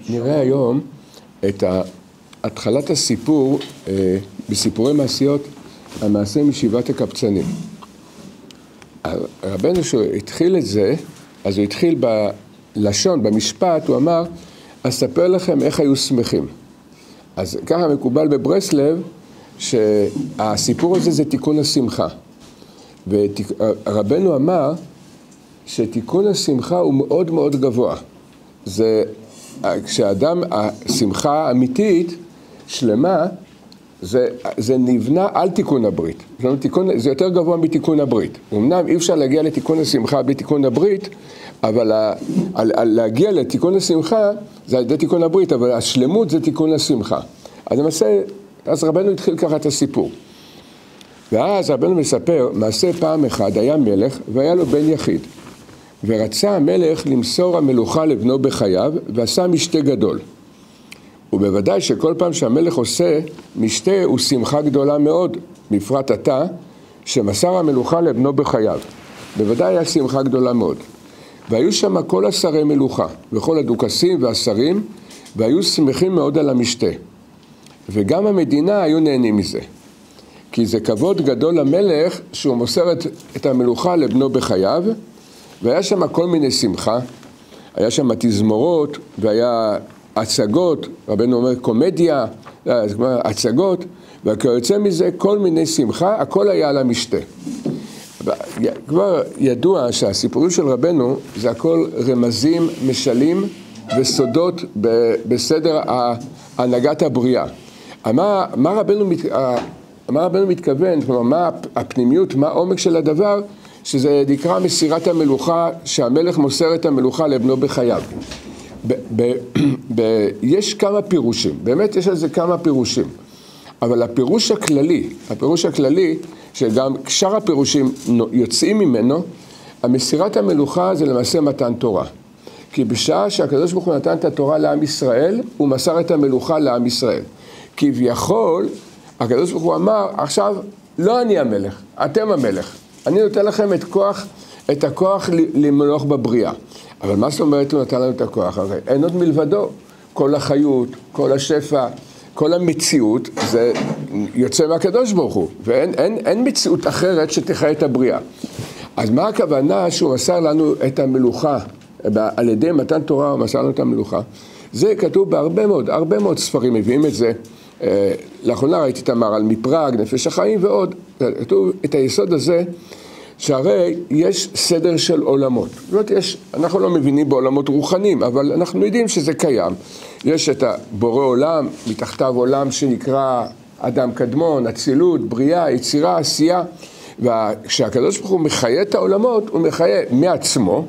נראה היום את התחלת הסיפור בסיפורי מעשיות, המעשה משבעת הקבצנים. רבנו שהתחיל את זה, אז הוא התחיל בלשון, במשפט, הוא אמר, אספר לכם איך היו שמחים. אז ככה מקובל בברסלב, שהסיפור הזה זה תיקון השמחה. ורבנו אמר שתיקון השמחה הוא מאוד מאוד גבוה. זה, כשאדם, השמחה האמיתית, שלמה, זה נבנה על תיקון הברית. זה יותר גבוה מתיקון הברית. אמנם אי אפשר להגיע לתיקון השמחה בלי תיקון הברית, אבל להגיע לתיקון השמחה זה על ידי תיקון הברית, אבל השלמות זה תיקון השמחה. אז רבנו התחיל ככה את הסיפור. ואז רבנו מספר, מעשה פעם אחד היה מלך והיה לו בן יחיד. ורצה המלך למסור המלוכה לבנו בחייו, ועשה משתה גדול. ובוודאי שכל פעם שהמלך עושה משתה הוא שמחה גדולה מאוד, בפרט עתה, שמסר המלוכה לבנו בחייו. בוודאי היה שמחה גדולה מאוד. והיו שם כל השרי מלוכה, וכל הדוכסים והשרים, והיו שמחים מאוד על המשתה. וגם המדינה היו נהנים מזה. כי זה כבוד גדול למלך שהוא מוסר את המלוכה לבנו בחייו, והיה שם כל מיני שמחה, היה שם תזמורות, והיה הצגות, רבנו אומר קומדיה, הצגות, וכיוצא מזה כל מיני שמחה, הכל היה על המשתה. כבר ידוע שהסיפורים של רבנו זה הכל רמזים, משלים וסודות בסדר הנהגת הבריאה. מה רבנו מתכוון, כלומר, מה הפנימיות, מה העומק של הדבר, שזה נקרא מסירת המלוכה, שהמלך מוסר את המלוכה לבנו בחייו. יש כמה פירושים, באמת יש על זה כמה פירושים, אבל הפירוש הכללי, שגם שאר הפירושים יוצאים ממנו, המסירת המלוכה זה למעשה מתן תורה. כי בשעה שהקדוש ברוך הוא נתן את התורה לעם ישראל, הוא מסר את המלוכה לעם ישראל. כביכול, הקדוש ברוך הוא אמר, עכשיו לא אני המלך, אתם המלך. אני נותן לכם את הכוח למלוך בבריאה. אבל מה זאת אומרת הוא נתן לנו את הכוח? הרי אין עוד מלבדו. כל החיות, כל השפע, כל המציאות, זה יוצא מהקדוש ברוך הוא. ואין מציאות אחרת שתחיה את הבריאה. אז מה הכוונה שהוא מסר לנו את המלוכה? על ידי מתן תורה הוא מסר לנו את המלוכה. זה כתוב הרבה מאוד ספרים מביאים את זה. לאחרונה ראיתי תמר על מפראג, נפש החיים ועוד. כתוב את היסוד הזה, שהרי יש סדר של עולמות. זאת אומרת, אנחנו לא מבינים בעולמות רוחניים, אבל אנחנו יודעים שזה קיים. יש את הבורא עולם, מתחתיו עולם שנקרא אדם קדמון, אצילות, בריאה, יצירה, עשייה. וכשהקדוש ברוך הוא מחיה את העולמות, הוא מחיה מעצמו,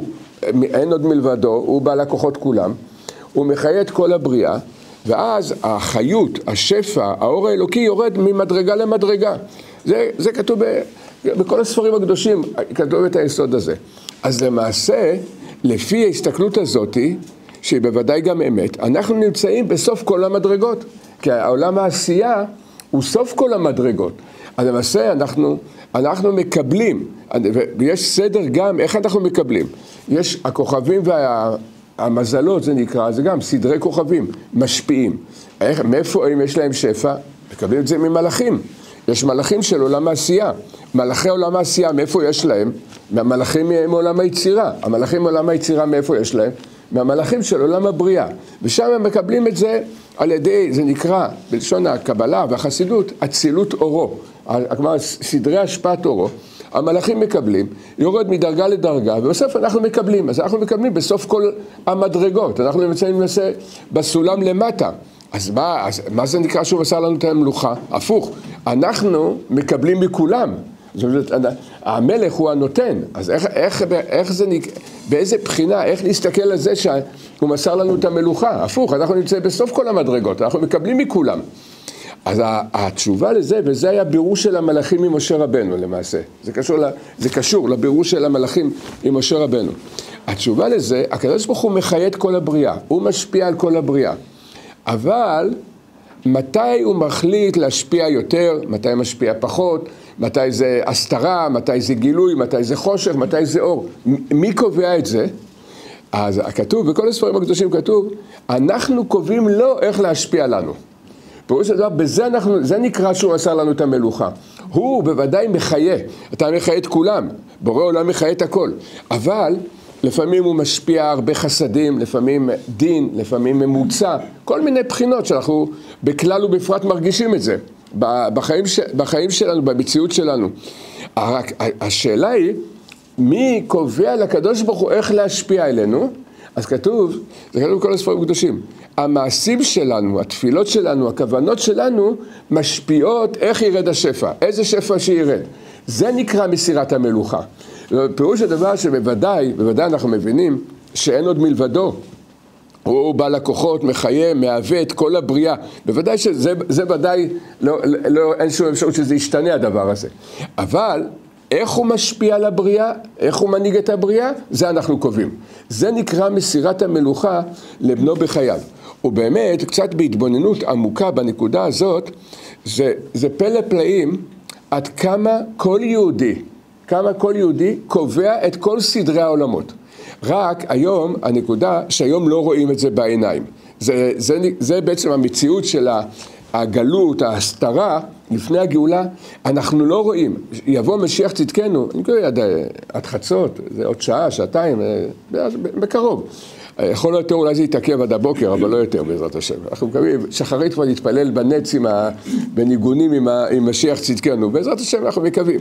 אין עוד מלבדו, הוא בעל הכוחות כולם, הוא מחיה את כל הבריאה, ואז החיות, השפע, האור האלוקי יורד ממדרגה למדרגה. זה כתוב בכל הספרים הקדושים, כתוב את היסוד הזה. אז למעשה, לפי ההסתכלות הזאת, שהיא בוודאי גם אמת, אנחנו נמצאים בסוף כל המדרגות. כי העולם העשייה הוא סוף כל המדרגות. אז למעשה אנחנו מקבלים, ויש סדר גם איך אנחנו מקבלים. יש הכוכבים והמזלות, זה נקרא, זה גם סדרי כוכבים, משפיעים. מאיפה הם יש להם שפע? מקבלים את זה ממלאכים. יש מלאכים של עולם העשייה. מלאכי עולם העשייה, מאיפה יש להם? מהמלאכים מעולם היצירה. המלאכים מעולם היצירה, מאיפה יש להם? מהמלאכים של עולם הבריאה. ושם הם מקבלים את זה על ידי, זה נקרא, בלשון הקבלה והחסידות, אצילות אורו. כלומר, סדרי השפעת אורו. המלאכים מקבלים, יורד מדרגה לדרגה, ובסוף אנחנו מקבלים. אז אנחנו מקבלים בסוף כל המדרגות. אנחנו נמצאים בסולם למטה. אז מה זה נקרא שהוא מסר לנו את המלוכה? הפוך, אנחנו מקבלים מכולם. זאת אומרת, המלך הוא הנותן. אז איך זה באיזה בחינה, איך להסתכל על זה שהוא מסר לנו את המלוכה? הפוך, אנחנו נמצאים בסוף כל המדרגות, אנחנו מקבלים מכולם. אז התשובה לזה, וזה היה בירור של המלאכים עם משה רבנו למעשה. זה קשור לבירור של המלאכים עם משה רבנו. התשובה לזה, הקדוש ברוך הוא מחיה את כל הבריאה, הוא משפיע על כל הבריאה. אבל מתי הוא מחליט להשפיע יותר, מתי משפיע פחות, מתי זה הסתרה, מתי זה גילוי, מתי זה חושך, מתי זה אור. מי קובע את זה? אז כתוב, בכל הספרים הקדושים כתוב, אנחנו קובעים לו איך להשפיע לנו. פירוש הדבר, זה נקרא שהוא עשה לנו את המלוכה. הוא בוודאי מחיה, אתה מחיה את כולם, בורא עולם מחיה את הכל. אבל לפעמים הוא משפיע הרבה חסדים, לפעמים דין, לפעמים ממוצע, כל מיני בחינות שאנחנו בכלל ובפרט מרגישים את זה, בחיים שלנו, במציאות שלנו. השאלה היא, מי קובע לקדוש ברוך הוא איך להשפיע אלינו? אז כתוב, זה כתוב בכל הספרים הקדושים, המעשים שלנו, התפילות שלנו, הכוונות שלנו, משפיעות איך ירד השפע, איזה שפע שירד. זה נקרא מסירת המלוכה. פירוש הדבר שבוודאי, אנחנו מבינים שאין עוד מלבדו. הוא בעל הכוחות, מחיה, מהווה את כל הבריאה. בוודאי שזה ודאי, אין שום אפשרות שזה ישתנה הדבר הזה. אבל איך הוא משפיע על הבריאה, איך הוא מנהיג את הבריאה, זה אנחנו קובעים. זה נקרא מסירת המלוכה לבנו בחייו. ובאמת, קצת בהתבוננות עמוקה בנקודה הזאת, זה פלא פלאים עד כמה כל יהודי קובע את כל סדרי העולמות. רק היום, הנקודה שהיום לא רואים את זה בעיניים. זה בעצם המציאות של הגלות, ההסתרה, לפני הגאולה, אנחנו לא רואים. יבוא משיח צדקנו, אני קורא עד חצות, זה עוד שעה, שעתיים, בקרוב. יכול להיות יותר, אולי זה יתעכב עד הבוקר, אבל לא יותר בעזרת השם. אנחנו מקווים, שחרית כבר נתפלל בנץ בניגונים עם משיח צדקנו, בעזרת השם אנחנו מקווים.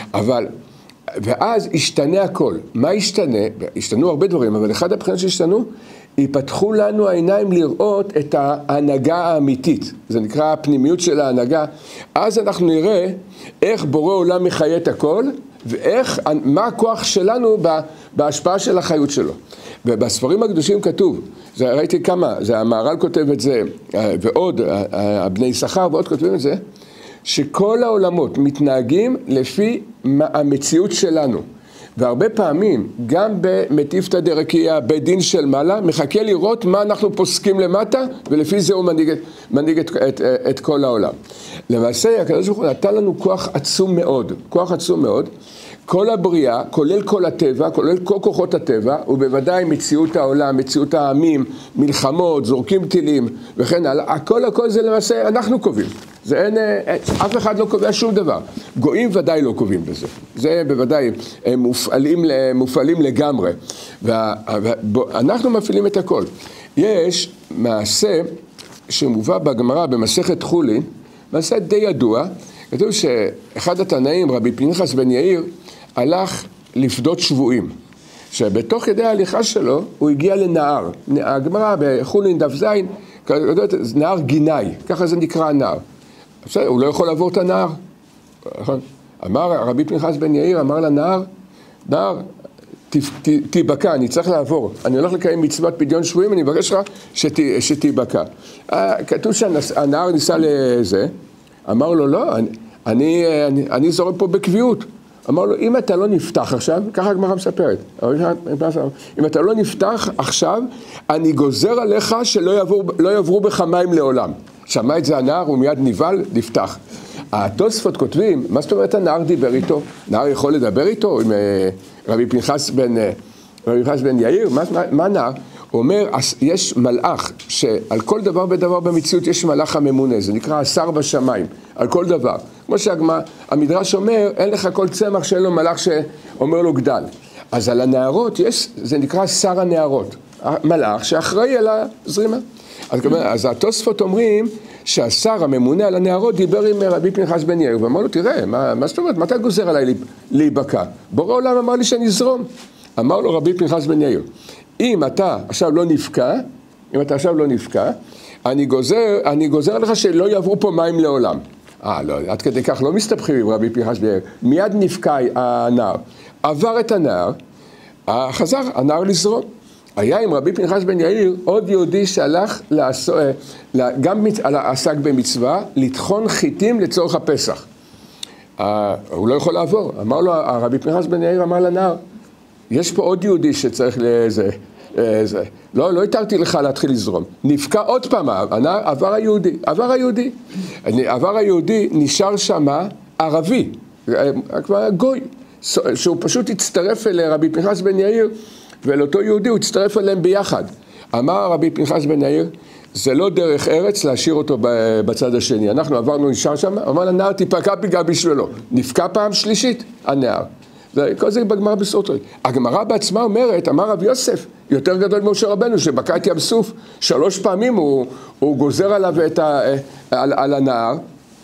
ואז ישתנה הכל. מה ישתנה? ישתנו הרבה דברים, אבל אחד הבחינות שהשתנו, ייפתחו לנו העיניים לראות את ההנהגה האמיתית. זה נקרא הפנימיות של ההנהגה. אז אנחנו נראה איך בורא עולם מחיה את הכל, מה הכוח שלנו בהשפעה של החיות שלו. ובספרים הקדושים כתוב, ראיתי כמה, זה המהר"ל כותב את זה, ועוד, הבני יששכר ועוד כותבים את זה, שכל העולמות מתנהגים לפי המציאות שלנו. והרבה פעמים, גם במטיפתא דרקיע, בית דין של מעלה, מחכה לראות מה אנחנו פוסקים למטה, ולפי זה הוא מנהיג את כל העולם. למעשה, הקדוש ברוך הוא נתן לנו כוח עצום מאוד, כל הבריאה, כולל כל הטבע, כולל כל כוחות הטבע, ובוודאי מציאות העולם, מציאות העמים, מלחמות, זורקים טילים, וכן הלאה, הכל זה למעשה אנחנו קובעים. אף אחד לא קובע שום דבר. גויים ודאי לא קובעים בזה. זה בוודאי מופעלים לגמרי. ואנחנו מפעילים את הכל. יש מעשה שמובא בגמרא במסכת חולין, מעשה די ידוע, כתוב שאחד התנאים, רבי פנחס בן יאיר, הלך לפדות שבויים. שבתוך כדי ההליכה שלו הוא הגיע לנהר. הגמרא בחולין דף זין, נהר גיני, ככה זה נקרא הנהר. הוא לא יכול לעבור את הנהר. אמר רבי פנחס בן יאיר, אמר לנהר, נהר, תיבקע, אני צריך לעבור. אני הולך לקיים מצוות פדיון שבויים, אני מבקש לך שתיבקע. כתוב שהנהר ניסה לזה, אמר לו, לא, אני זורם פה בקביעות. אמר לו, אם אתה לא נפתח עכשיו, ככה הגמרא מספרת, אם אתה לא נפתח עכשיו, אני גוזר עליך שלא יעברו בך מים לעולם. שמע את זה הנער, הוא מיד נבהל, נפתח. התוספות כותבים, מה זאת אומרת הנער דיבר איתו? נער יכול לדבר איתו עם רבי פנחס בן יאיר? מה נער? הוא אומר, יש מלאך, שעל כל דבר ודבר במציאות יש מלאך הממונה, זה נקרא השר בשמיים, על כל דבר. כמו שהמדרש אומר, אין לך כל צמח שאין לו מלאך שאומר לו גדל. אז על הנערות זה נקרא שר הנערות, מלאך שאחראי על הזרימה. אז התוספות אומרים שהשר הממונה על הנערות דיבר עם רבי פנחס בן יאיר, ואמר לו, תראה, מה זאת אומרת, מה אתה גוזר עליי להיבקע? בורא עולם אמר לי שאני אזרום. אמר לו רבי פנחס בן יאיר, אם אתה עכשיו לא נפקע, אני גוזר לך שלא יעברו פה מים לעולם. לא, עד כדי כך לא מסתבכים עם רבי פנחס בן יאיר. מיד נפקע הנער. עבר את הנער, חזר הנער לזרום. היה עם רבי פנחס בן יאיר עוד יהודי שהלך גם עסק במצווה, לטחון חיטים לצורך הפסח. הוא לא יכול לעבור. אמר לו, רבי פנחס בן יאיר אמר לנער, יש פה עוד יהודי שצריך לא התרתי לך להתחיל לזרום. נפקע עוד פעם, עבר היהודי, נשאר שמה ערבי, גוי, שהוא פשוט הצטרף אל רבי פנחס בן יאיר, ולאותו יהודי הוא הצטרף אליהם ביחד. אמר רבי פנחס בן יאיר, זה לא דרך ארץ להשאיר אותו בצד השני. אנחנו עברנו נשאר שם, אמר לנער תיפגע פיגע בשבילו. נפקע פעם שלישית, הנער. וכל זה בגמרא בסוטריה. הגמרא בעצמה אומרת, אמר רב יוסף, יותר גדול ממשה רבנו, שבקע את ים סוף, 3 פעמים הוא גוזר עליו על הנער.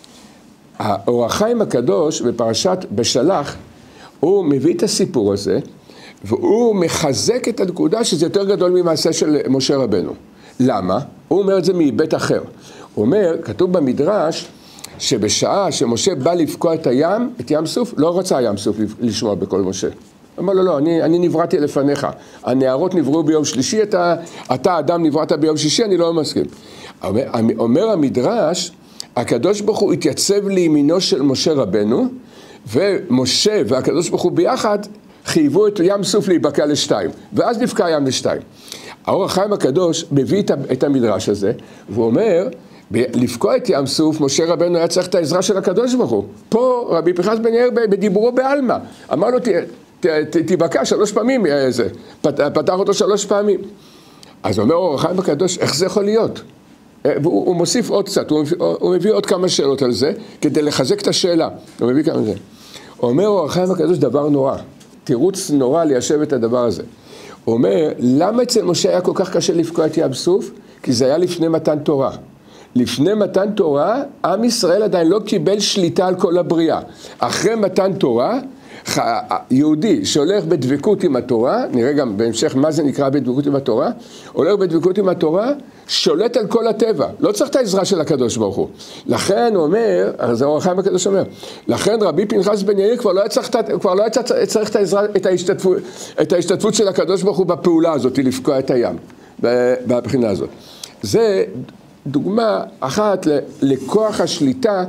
האור החיים הקדוש בפרשת בשלח, הוא מביא את הסיפור הזה, והוא מחזק את הנקודה שזה יותר גדול ממעשה של משה רבנו. למה? הוא אומר את זה מבית אחר. הוא אומר, כתוב במדרש, שבשעה שמשה בא לפקוע את הים, את ים סוף, לא רצה ים סוף לשמוע בקול משה. אמר לו, לא, אני נבראתי לפניך. הנערות נבראו ביום שלישי, אתה אדם נבראת ביום שישי, אני לא מסכים. אומר המדרש, הקדוש ברוך הוא התייצב לימינו של משה רבנו, ומשה והקדוש ברוך הוא ביחד חייבו את ים סוף להיבקע לשתיים, ואז נפקע ים לשתיים. האור החיים הקדוש מביא את המדרש הזה, והוא אומר, לפקוע את ים סוף, משה רבנו היה צריך את העזרה של הקדוש ברוך הוא. פה רבי פנחס בן יאיר בדיבורו בעלמא, אמר לו תיבקע 3 פעמים, פתח אותו 3 פעמים. אז אומר אור החיים הקדוש, איך זה יכול להיות? הוא מוסיף עוד קצת, הוא מביא עוד כמה שאלות על זה, כדי לחזק את השאלה. הוא מביא כמה זה. הוא אומר אור החיים הקדוש דבר נורא, תירוץ נורא ליישב את הדבר הזה. הוא אומר, למה אצל משה היה כל כך קשה לפקוע את ים סוף? כי זה היה לפני מתן תורה. לפני מתן תורה, עם ישראל עדיין לא קיבל שליטה על כל הבריאה. אחרי מתן תורה, יהודי שהולך בדבקות עם התורה, נראה גם בהמשך מה זה נקרא בדבקות עם התורה, הולך בדבקות עם התורה, שולט על כל הטבע, לא צריך את העזרה של הקדוש ברוך הוא. לכן הוא אומר, אז האור החיים הקדוש אומר, לכן רבי פנחס בן יאיר כבר לא היה צריך את העזרה, את ההשתתפות של הקדוש ברוך הוא בפעולה הזאת, לפקוע את הים, בבחינה הזאת. זה דוגמה אחת לכוח השליטה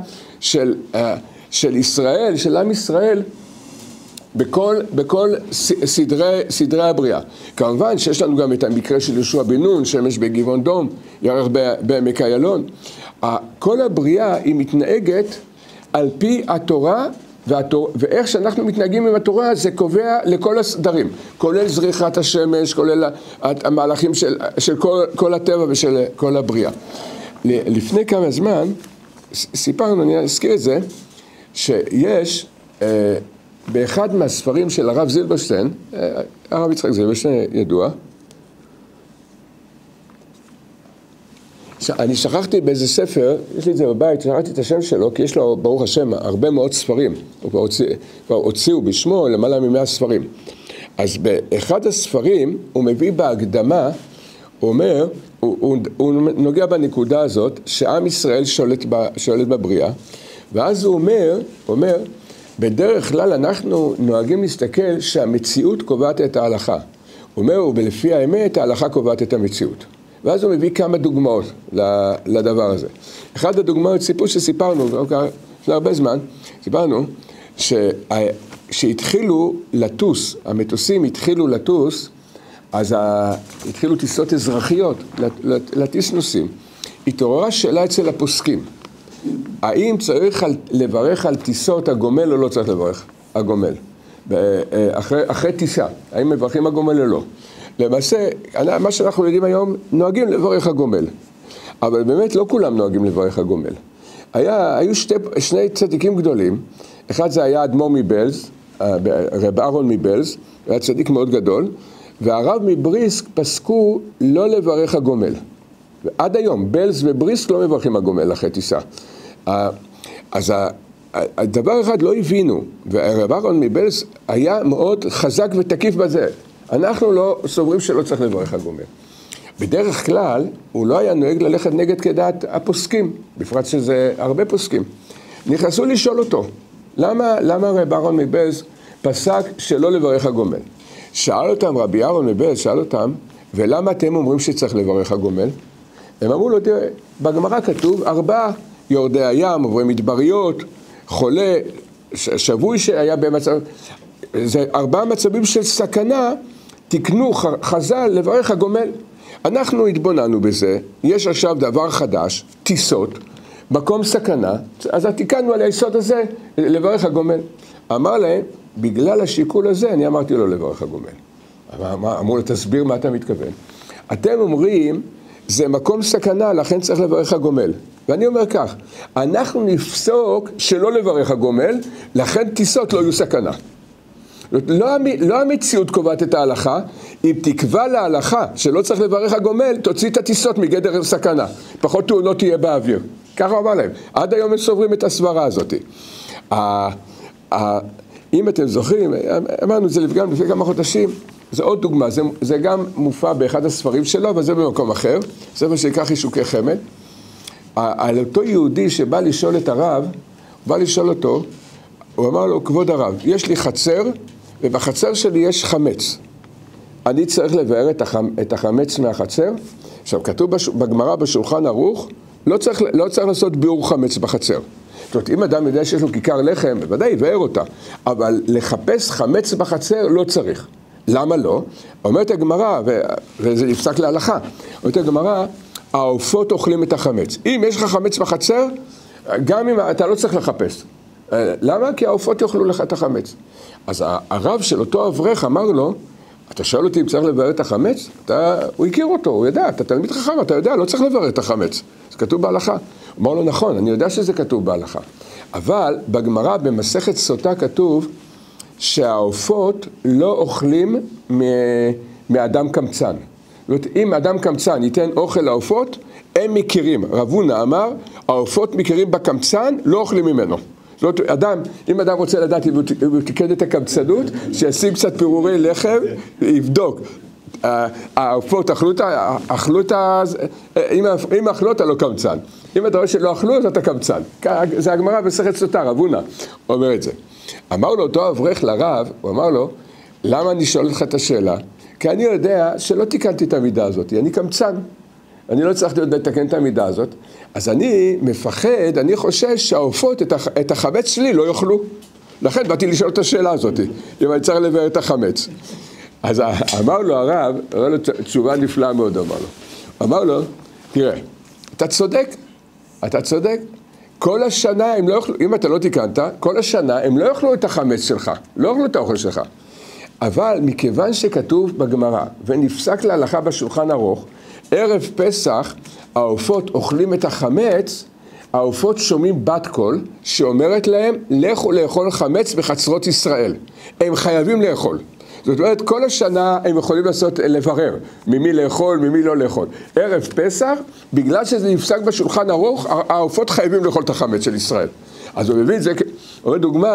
של ישראל, של עם ישראל, בכל סדרי הבריאה. כמובן שיש לנו גם את המקרה של יהושע בן נון, שמש בגבעון דום, ירח בעמק איילון. כל הבריאה היא מתנהגת על פי התורה, ואיך שאנחנו מתנהגים עם התורה זה קובע לכל הסדרים, כולל זריחת השמש, כולל המהלכים של כל הטבע ושל כל הבריאה. לפני כמה זמן סיפרנו, אני אזכיר את זה, שיש באחד מהספרים של הרב זילברשטיין, הרב יצחק זילברשטיין ידוע, אני שכחתי באיזה ספר, יש לי את זה בבית, שכחתי את השם שלו, כי יש לו, ברוך השם, הרבה מאוד ספרים, הוא כבר הוציאו בשמו למעלה מ100 ספרים. אז באחד הספרים, הוא מביא בהקדמה, הוא אומר, הוא נוגע בנקודה הזאת, שעם ישראל שולט בבריאה, ואז הוא אומר, בדרך כלל אנחנו נוהגים להסתכל שהמציאות קובעת את ההלכה. הוא אומר, ולפי האמת, ההלכה קובעת את המציאות. ואז הוא מביא כמה דוגמאות לדבר הזה. אחד הדוגמאות, סיפור שסיפרנו, לפני הרבה זמן, סיפרנו, שהתחילו לטוס, המטוסים התחילו לטוס, אז התחילו טיסות אזרחיות, לטיס נוסעים. התעוררה שאלה אצל הפוסקים. האם צריך לברך על טיסות הגומל או לא צריך לברך הגומל? אחרי טיסה, האם מברכים הגומל או לא? למעשה, מה שאנחנו יודעים היום, נוהגים לברך הגומל. אבל באמת לא כולם נוהגים לברך הגומל. היו שני צדיקים גדולים, אחד זה היה אדמו"ר מבלז, רב אהרון מבלז, היה צדיק מאוד גדול, והרב מבריסק פסקו לא לברך הגומל. ועד היום, בלז ובריסק לא מברכים הגומל אחרי טיסה. אז הדבר אחד לא הבינו, והרב אהרון מבלז היה מאוד חזק ותקיף בזה. אנחנו לא סוברים שלא צריך לברך הגומל. בדרך כלל, הוא לא היה נוהג ללכת נגד כדעת הפוסקים, בפרט שזה הרבה פוסקים. נכנסו לשאול אותו, למה רב אהרון מבלז פסק שלא לברך הגומל? שאל אותם, רבי אהרון מבלז שאל אותם, ולמה אתם אומרים שצריך לברך הגומל? הם אמרו לו, תראה, בגמרא כתוב 4 יורדי הים, עוברים מדבריות, חולה, שבוי שהיה במצב, זה 4 מצבים של סכנה, תקנו חז"ל לברך הגומל. אנחנו התבוננו בזה, יש עכשיו דבר חדש, טיסות, מקום סכנה, אז תיקנו על היסוד הזה לברך הגומל. אמר להם, בגלל השיקול הזה, אני אמרתי לו לברך הגומל. אמרו לו, תסביר מה אתה מתכוון. אתם אומרים, זה מקום סכנה, לכן צריך לברך הגומל. ואני אומר כך, אנחנו נפסוק שלא לברך הגומל, לכן טיסות לא יהיו סכנה. לא המציאות קובעת את ההלכה, אם תקבע להלכה שלא צריך לברך הגומל, תוציא את הטיסות מגדר סכנה. פחות תאונות תהיה באוויר. ככה אמר להם. עד היום הם סוברים את הסברה הזאת. אם אתם זוכרים, אמרנו את זה לפני כמה חודשים, זה עוד דוגמה, זה גם מופע באחד הספרים שלו, אבל זה במקום אחר, זה מה שנקרא חישוקי חמד. על אותו יהודי שבא לשאול את הרב, בא לשאול אותו, הוא אמר לו, כבוד הרב, יש לי חצר, ובחצר שלי יש חמץ. אני צריך לבאר את החמץ מהחצר. עכשיו, כתוב בגמרא בשולחן ערוך, לא צריך לעשות ביאור חמץ בחצר. זאת אומרת, אם אדם יודע שיש לו כיכר לחם, בוודאי יבאר אותה, אבל לחפש חמץ בחצר לא צריך. למה לא? אומרת הגמרא, וזה נפסק להלכה, אומרת הגמרא, העופות אוכלים את החמץ. אם יש לך חמץ בחצר, גם אם אתה לא צריך לחפש. למה? כי העופות יאכלו לך את החמץ. אז הרב של אותו אברך אמר לו, אתה שואל אותי אם צריך לבאר את החמץ? הוא הכיר אותו, הוא ידע, אתה תלמיד חכם, אתה יודע, לא צריך לבאר את החמץ. זה כתוב בהלכה. הוא אמר לו, נכון, אני יודע שזה כתוב בהלכה. אבל בגמרא, במסכת סוטה כתוב, שהעופות לא אוכלים מאדם קמצן. זאת אומרת, אם אדם קמצן ייתן אוכל לעופות, הם מכירים. רב הונא אמר, העופות מכירים בקמצן, לא אוכלים ממנו. זאת אומרת, אם אדם רוצה לדעת אם הוא תיקן את הקמצנות, שישים קצת פירורי לחם, יבדוק. העופות אכלו את אם אכלו אתה לא קמצן. אם אתה רואה שלא אכלו, אז אתה קמצן. זה הגמרא במסכת סוטה, רב הונא אומר את זה. אמר לו אותו אברך לרב, הוא אמר לו, למה אני שואל לך את השאלה? כי אני יודע שלא תיקנתי את המידה הזאת, אני קמצן. אני לא צריך לתקן את המידה הזאת. אז אני מפחד, אני חושש שהעופות את החמץ שלי לא יאכלו. לכן באתי לשאול את השאלה הזאת, אם אני צריך לבאר את החמץ. אז אמר לו הרב, אמר לו תשובה נפלאה מאוד, אמר לו, תראה, אתה צודק, כל השנה הם לא יאכלו, אם אתה לא תיקנת, כל השנה הם לא יאכלו את החמץ שלך, לא יאכלו את האוכל שלך. אבל מכיוון שכתוב בגמרא, ונפסק להלכה בשולחן ערוך, ערב פסח העופות אוכלים את החמץ, העופות שומעים בת קול שאומרת להם, לכו לאכול חמץ בחצרות ישראל. הם חייבים לאכול. זאת אומרת, כל השנה הם יכולים לברר ממי לאכול, ממי לא לאכול. ערב פסח, בגלל שזה נפסק בשולחן ערוך, העופות חייבים לאכול את החמץ של ישראל. אז הוא מביא את זה, אומר דוגמה,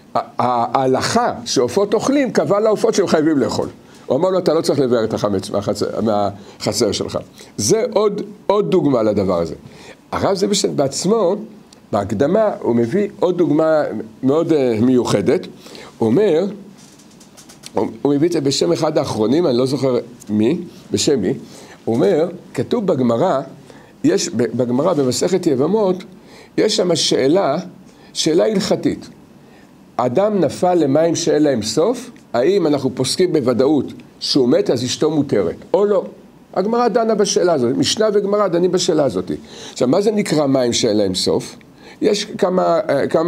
ההלכה שעופות אוכלים, קבע לעופות שהם חייבים לאכול. הוא אמר לו, אתה לא צריך לבאר את החמץ מהחצר שלך. זה עוד דוגמה לדבר הזה. הרב זלברשטיין בעצמו, בהקדמה, הוא מביא עוד דוגמה מאוד מיוחדת. הוא אומר, הוא מביא את זה בשם אחד האחרונים, אני לא זוכר בשם מי. הוא אומר, כתוב בגמרא, בגמרא במסכת יבמות, יש שם שאלה הלכתית. אדם נפל למים שאין להם סוף, האם אנחנו פוסקים בוודאות שהוא מת אז אשתו מותרת, או לא? הגמרא דנה בשאלה הזאת, משנה וגמרא דנים בשאלה הזאת. עכשיו, מה זה נקרא מים שאין להם סוף? יש כמה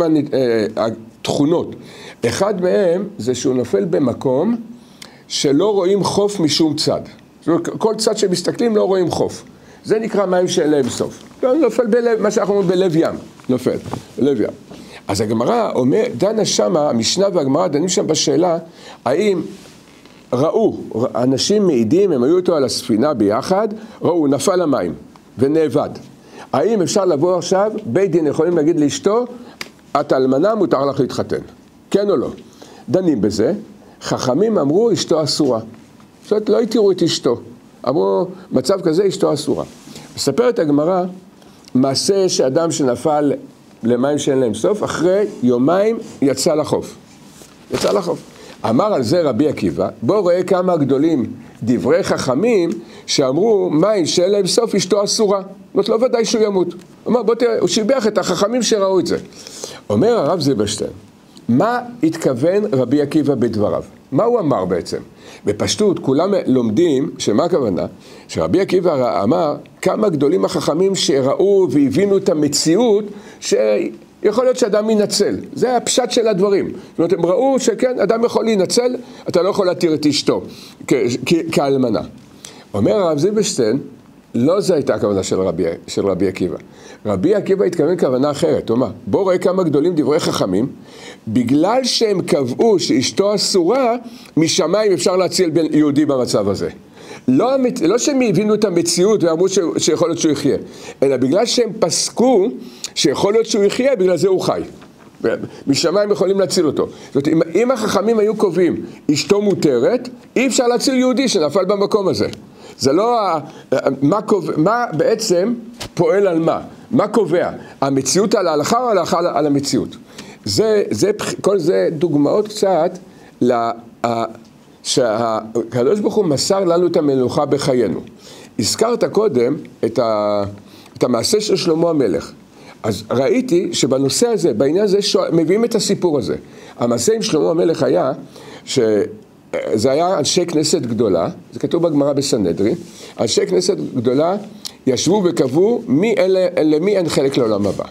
תכונות. אחד מהם זה שהוא נופל במקום שלא רואים חוף משום צד. זאת אומרת, כל צד שמסתכלים לא רואים חוף. זה נקרא מים שאין להם סוף. נופל בלב, מה שאנחנו אומרים בלב ים. נופל, בלב ים. אז הגמרא דנה שמה, המשנה והגמרא דנים שם בשאלה, האם ראו, אנשים מעידים, הם היו איתו על הספינה ביחד, ראו, נפל למים ונאבד. האם אפשר לבוא עכשיו, בית דין יכולים להגיד לאשתו, את אלמנה, מותר לך להתחתן. כן או לא? דנים בזה, חכמים אמרו, אשתו אסורה. זאת אומרת, לא התירו את אשתו. אמרו, מצב כזה, אשתו אסורה. מספרת הגמרא, מעשה שאדם שנפל למים שאין להם סוף, אחרי יומיים יצא לחוף. יצא לחוף. אמר על זה רבי עקיבא, בוא ראה כמה גדולים דברי חכמים שאמרו מים שאין להם סוף אשתו אסורה. זאת לא ודאי שהוא ימות. אומר בוא תראה, הוא שיבח את החכמים שראו את זה. אומר הרב זלברשטיין, מה התכוון רבי עקיבא בדבריו? מה הוא אמר בעצם? בפשטות כולם לומדים, שמה הכוונה? שרבי עקיבא אמר כמה גדולים החכמים שראו והבינו את המציאות יכול להיות שאדם ינצל, זה הפשט של הדברים. זאת אומרת, הם ראו שכן, אדם יכול להינצל, אתה לא יכול להתיר את אשתו כאלמנה. אומר הרב זילברשטיין, לא זו הייתה הכוונה של רבי עקיבא. רבי עקיבא התכוון כוונה אחרת, הוא אמר, בוא רואה כמה גדולים דברי חכמים, בגלל שהם קבעו שאשתו אסורה, משמיים אפשר להציל בין יהודי במצב הזה. לא שהם הבינו את המציאות ואמרו שיכול להיות שהוא יחיה, אלא בגלל שהם פסקו שיכול להיות שהוא יחיה, בגלל זה הוא חי. משמיים יכולים להציל אותו. זאת אומרת, אם החכמים היו קובעים אשתו מותרת, אי אפשר להציל יהודי שנפל במקום הזה. זה לא, מה בעצם פועל על מה? מה קובע? המציאות על ההלכה או ההלכה על המציאות? כל זה דוגמאות קצת שהקדוש ברוך הוא מסר לנו את המלוכה בחיינו. הזכרת קודם את המעשה של שלמה המלך. אז ראיתי שבנושא הזה, בעניין הזה, מביאים את הסיפור הזה. המעשה עם שלמה המלך היה, שזה היה אנשי כנסת גדולה, זה כתוב בגמרא בסנהדרין, אנשי כנסת גדולה ישבו וקבעו למי אין חלק לעולם הבא.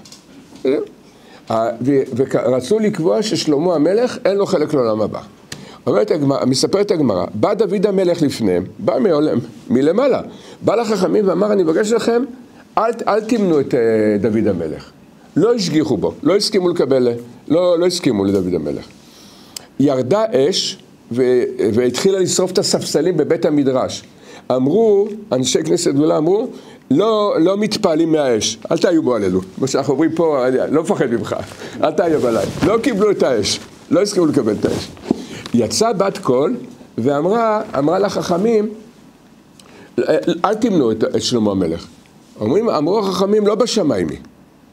ורצו לקבוע ששלמה המלך אין לו חלק לעולם הבא. מספרת הגמרא, בא דוד המלך לפניהם, בא מלמעלה, בא לחכמים ואמר, אני מבקש לכם, אל תמנו את דוד המלך. לא השגיחו בו, לא הסכימו לקבל, לא הסכימו לדוד המלך. ירדה אש והתחילה לשרוף את הספסלים בבית המדרש. אמרו, אנשי כנסת גדולה אמרו, לא מתפעלים מהאש, אל תהיו בו עלינו. כמו שאנחנו אומרים פה, לא מפחד ממך, אל תהיו עליי. לא קיבלו את האש, לא הסכימו לקבל את האש. יצא בת קול ואמרה לחכמים, אל תמנו את שלמה המלך. אמרו החכמים, לא בשמיים היא.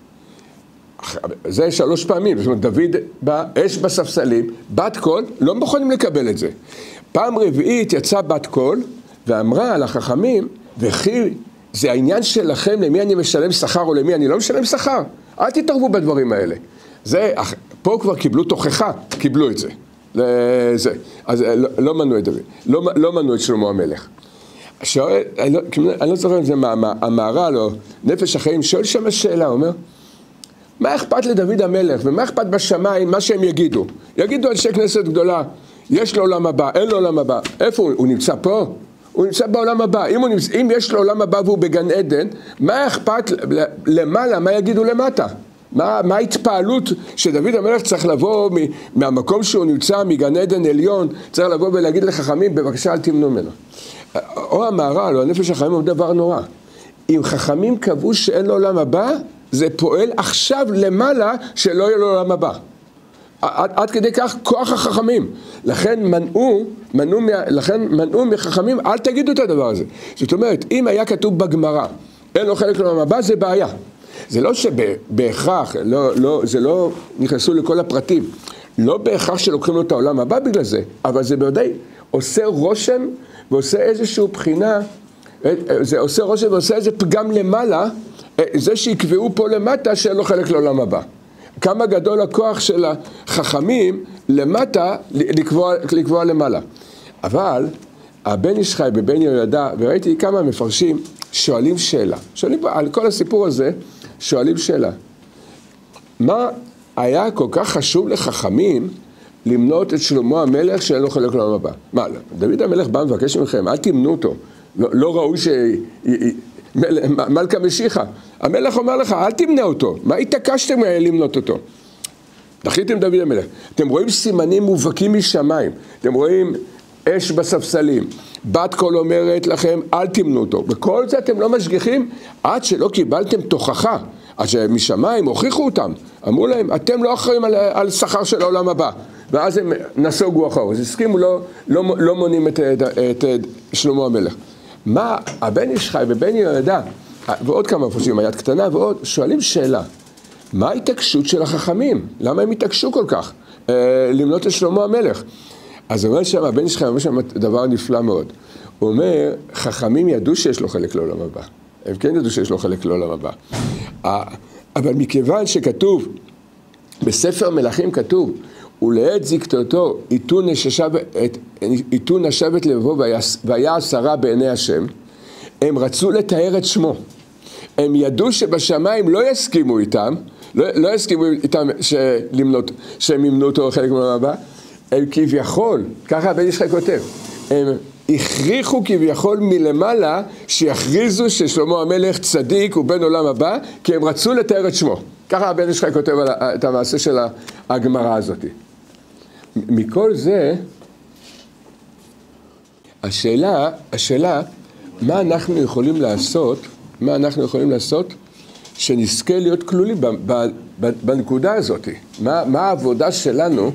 זה 3 פעמים, זאת אומרת, דוד באש בספסלים, בת קול, לא מוכנים לקבל את זה. פעם רביעית יצא בת קול ואמרה לחכמים, וכי זה העניין שלכם למי אני משלם שכר או למי אני לא משלם שכר. אל תתערבו בדברים האלה. פה כבר קיבלו תוכחה, קיבלו את זה. אז לא מנו את דוד, לא מנו את שלמה המלך. אני לא זוכר אם זה המהר"ל או נפש החיים, שואל שם השאלה, אומר, מה אכפת לדוד המלך ומה אכפת בשמיים מה שהם יגידו? יגידו אנשי כנסת גדולה, יש לו עולם הבא, אין לו עולם הבא. איפה הוא נמצא פה? הוא נמצא בעולם הבא. אם יש לו עולם הבא והוא בגן עדן, מה אכפת למעלה, מה יגידו למטה? מה ההתפעלות שדוד המלך צריך לבוא מהמקום שהוא נמצא, מגן עדן עליון, צריך לבוא ולהגיד לחכמים, בבקשה אל תמנו ממנו. או המהר"ל או הנפש החיים הוא דבר נורא. אם חכמים קבעו שאין לו עולם הבא, זה פועל עכשיו למעלה שלא יהיה לו עולם הבא. עד כדי כך כוח החכמים. לכן מנעו מחכמים, אל תגידו את הדבר הזה. זאת אומרת, אם היה כתוב בגמרא, אין לו חלק לעולם הבא, זה בעיה. זה לא שבהכרח, זה לא נכנסו לכל הפרטים, לא בהכרח שלוקחים לו את העולם הבא בגלל זה, אבל זה בוודאי עושה רושם ועושה איזושהי בחינה, זה עושה רושם ועושה איזה פגם למעלה, זה שיקבעו פה למטה שאין לו חלק לעולם הבא. כמה גדול הכוח של החכמים למטה לקבוע למעלה. אבל הבן איש חי בבן יהוידע, וראיתי כמה מפרשים שואלים שאלה. על כל הסיפור הזה שואלים שאלה. מה היה כל כך חשוב לחכמים למנות את שלמה המלך שאין לו חלק לעולם הבא? מה, דוד המלך בא מבקש מכם, אל תמנו אותו. לא ראוי מלכה משיחה. המלך אומר לך, אל תמנה אותו. מה התעקשתם למנות אותו? דחיתם דוד המלך. אתם רואים סימנים מובהקים משמיים. אתם רואים אש בספסלים. בת קול אומרת לכם, אל תמנו אותו. וכל זה אתם לא משגיחים עד שלא קיבלתם תוכחה. עד שמשמיים הוכיחו אותם. אמרו להם, אתם לא אחראים על שכר של העולם הבא. ואז הם נסוגו אחר. אז הסכימו, לא מונים את שלמה המלך. מה הבן איש חי ובן יהוידע, ועוד כמה מפרשים, היד קטנה ועוד, שואלים שאלה. מה ההתעקשות של החכמים? למה הם התעקשו כל כך למנות את שלמה המלך? אז הוא אומר שם, הבן איש חי אומר שם דבר נפלא מאוד. הוא אומר, חכמים ידעו שיש לו חלק לעולם הבא. הם כן ידעו שיש לו חלק לעולם הבא. אבל מכיוון שכתוב, בספר מלכים כתוב, ולעת זקנתו ייתון השבת לבבו והיה שרה בעיני השם, הם רצו לתאר את שמו. הם ידעו שבשמיים לא יסכימו איתם, לא הסכימו איתם שהם ימנו אותו חלק מהעולם הבא, הם כביכול, ככה הבן איש חי כותב, הם הכריחו כביכול מלמעלה שיכריזו ששלמה המלך צדיק ובן עולם הבא, כי הם רצו לתאר את שמו. ככה הבן איש חי כותב את המעשה של הגמרא הזאת. מכל זה, השאלה, מה אנחנו יכולים לעשות, שנזכה להיות כלולים בנקודה הזאת? מה העבודה שלנו?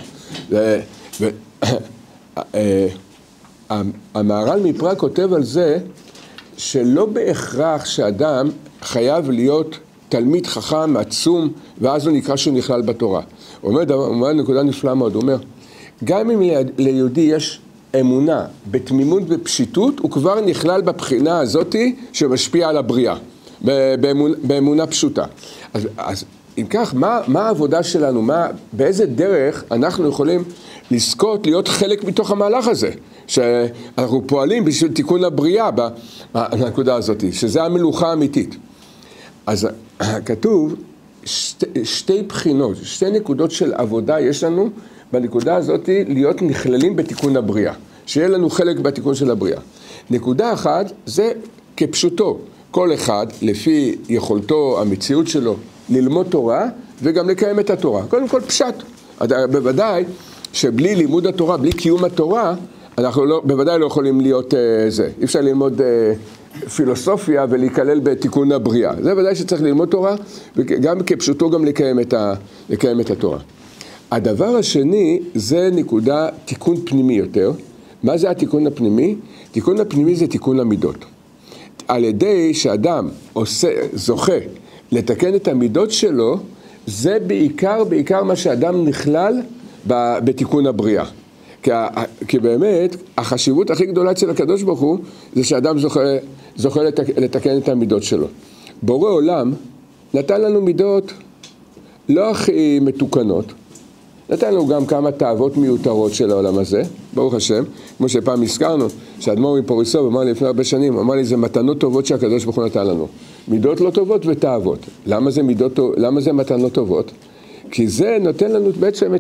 המהר"ל מפראג כותב על זה, שלא בהכרח שאדם חייב להיות תלמיד חכם, עצום, ואז הוא נקרא שהוא נכלל בתורה. הוא אומר נקודה נפלאה מאוד, הוא אומר, גם אם ליהודי יש אמונה בתמימות ופשיטות, הוא כבר נכלל בבחינה הזאת שמשפיע על הבריאה, באמונה פשוטה. אז אם כך, מה העבודה שלנו? באיזה דרך אנחנו יכולים לזכות להיות חלק מתוך המהלך הזה? שאנחנו פועלים בשביל תיקון הבריאה בנקודה הזאת, שזה המלוכה האמיתית. אז כתוב שתי בחינות, שתי נקודות של עבודה יש לנו בנקודה הזאת להיות נכללים בתיקון הבריאה, שיהיה לנו חלק בתיקון של הבריאה. נקודה אחת זה כפשוטו, כל אחד לפי יכולתו, המציאות שלו, ללמוד תורה וגם לקיים את התורה. קודם כל פשט. בוודאי שבלי לימוד התורה, בלי קיום התורה, אנחנו בוודאי לא יכולים להיות זה. אי אפשר ללמוד פילוסופיה ולהיכלל בתיקון הבריאה. זה ודאי שצריך ללמוד תורה, וגם כפשוטו גם לקיים את התורה. הדבר השני זה נקודה תיקון פנימי יותר. מה זה התיקון הפנימי? תיקון הפנימי זה תיקון המידות. על ידי שאדם זוכה לתקן את המידות שלו, זה בעיקר מה שאדם נכלל בתיקון הבריאה. כי באמת החשיבות הכי גדולה אצל הקדוש ברוך הוא זה שאדם זוכה לתקן את המידות שלו. בורא עולם נתן לנו מידות לא הכי מתוקנות, נתן לנו גם כמה תאוות מיותרות של העולם הזה, ברוך השם, כמו שפעם הזכרנו, שהאדמו"ר מפוריסוב אמר לי לפני הרבה שנים, אמר לי זה מתנות טובות שהקדוש ברוך הוא נתן לנו. מידות לא טובות ותאוות. למה זה מתנות טובות? כי זה נותן לנו בעצם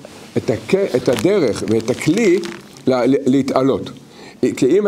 את הדרך ואת הכלי להתעלות. כי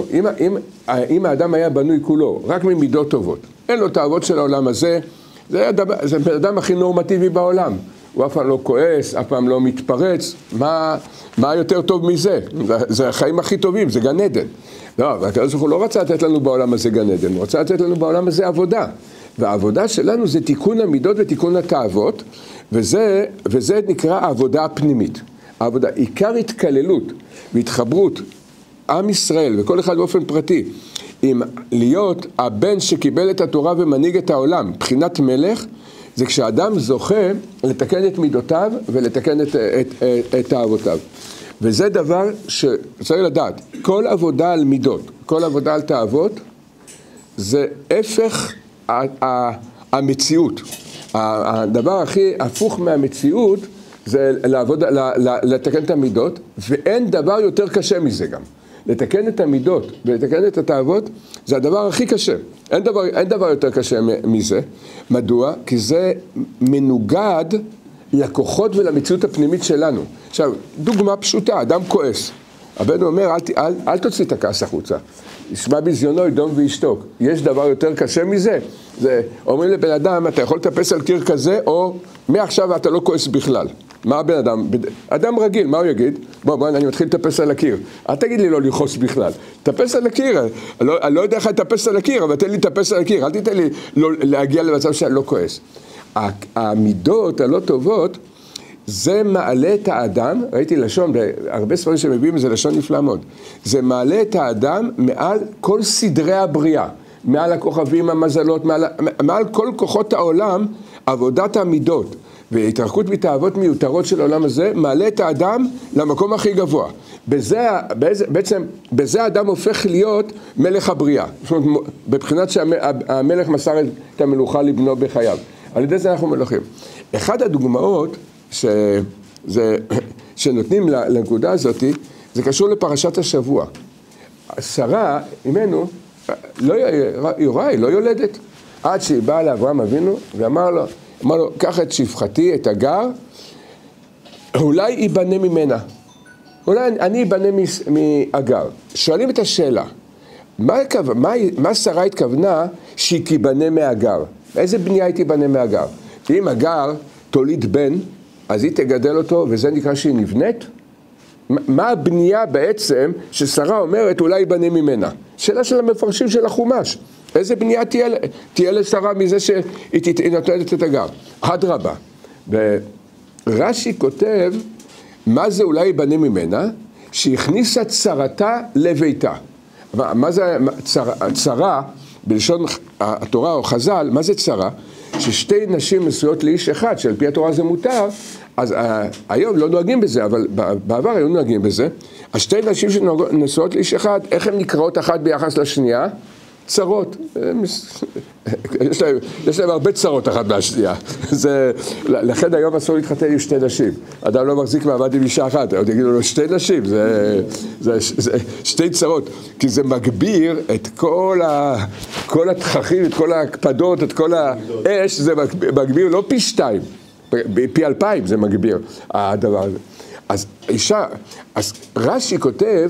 אם האדם היה בנוי כולו רק ממידות טובות, אין לו תאוות של העולם הזה, זה האדם הכי נורמטיבי בעולם. הוא אף פעם לא כועס, אף פעם לא מתפרץ, מה יותר טוב מזה? זה החיים הכי טובים, זה גן עדן. לא, והקדוש ברוך הוא לא רצה לתת לנו בעולם הזה גן עדן, הוא רצה לתת לנו בעולם הזה עבודה. והעבודה שלנו זה תיקון המידות ותיקון התאוות, וזה נקרא העבודה הפנימית. העבודה, עיקר התקללות והתחברות עם ישראל וכל אחד באופן פרטי, עם להיות הבן שקיבל את התורה ומנהיג את העולם, בחינת מלך, זה כשאדם זוכה לתקן את מידותיו ולתקן את תאוותיו. וזה דבר שצריך לדעת, כל עבודה על מידות, כל עבודה על תאוות, זה הפך המציאות. הדבר הכי הפוך מהמציאות זה לתקן את המידות, ואין דבר יותר קשה מזה גם. לתקן את המידות ולתקן את התאוות זה הדבר הכי קשה. אין דבר יותר קשה מזה. מדוע? כי זה מנוגד לכוחות ולמציאות הפנימית שלנו. עכשיו, דוגמה פשוטה, אדם כועס. הבן אומר, אל תוציא את הכעס החוצה. ישמע בזיונו, ידום וישתוק. יש דבר יותר קשה מזה? אומרים לבן אדם, אתה יכול לטפס על קיר כזה, או מעכשיו אתה לא כועס בכלל. מה הבן אדם? אדם רגיל, מה הוא יגיד? בוא, אני מתחיל לטפס על הקיר. אל תגיד לי לא לכעוס בכלל. טפס על הקיר. אני לא יודע איך לטפס על הקיר, אבל תן לי לטפס על הקיר. אל תיתן לי להגיע למצב שאני לא כועס. המידות הלא טובות, זה מעלה את האדם, ראיתי לשון, הרבה ספרים שמביאים את זה לשון נפלא מאוד. זה מעלה את האדם מעל כל סדרי הבריאה. מעל הכוכבים, המזלות, מעל כל כוחות העולם, עבודת המידות. והתרחקות מתאוות מיותרות של העולם הזה, מעלה את האדם למקום הכי גבוה. בעצם, בזה האדם הופך להיות מלך הבריאה. זאת אומרת, בבחינת שהמלך מסר את המלוכה לבנו בחייו. על ידי זה אנחנו מלכים. אחד הדוגמאות שנותנים לנקודה הזאת, זה קשור לפרשת השבוע. שרה, אימנו, יוראי, לא יולדת. עד שהיא באה לאברהם אבינו ואמר לו, אמר לו, קח את שפחתי, את הגר, אולי ייבנה ממנה. אולי אני אבנה מהגר. שואלים את השאלה, מה שרה התכוונה שהיא תיבנה מהגר? איזה בנייה היא תיבנה מהגר? אם הגר תוליד בן, אז היא תגדל אותו, וזה נקרא שהיא נבנית? מה הבנייה בעצם ששרה אומרת אולי ייבנה ממנה? שאלה של המפרשים של החומש. איזה בנייה תהיה לשרה מזה שהיא נותנת את הגר? אדרבה. ורש"י כותב, מה זה אולי ייבנה ממנה? שהכניסה צרתה לביתה. מה זה צרה, בלשון התורה או חז"ל, מה זה צרה? ששתי נשים נשואות לאיש אחד, שעל פי התורה זה מותר, אז היום לא נוהגים בזה, אבל בעבר היו נוהגים בזה. השתי נשים שנשואות לאיש אחד, איך הן נקראות אחת ביחס לשנייה? צרות. יש להם הרבה צרות אחת מהשנייה. לכן היום אסור להתחתן עם שתי נשים. אדם לא מחזיק מעמד עם אישה אחת, עוד יגידו לו שתי נשים, זה שתי צרות. כי זה מגביר את כל התככים, את כל ההקפדות, את כל האש, זה מגביר לא פי 2, פי 2,000 זה מגביר הדבר הזה. אז אישה, אז רש"י כותב,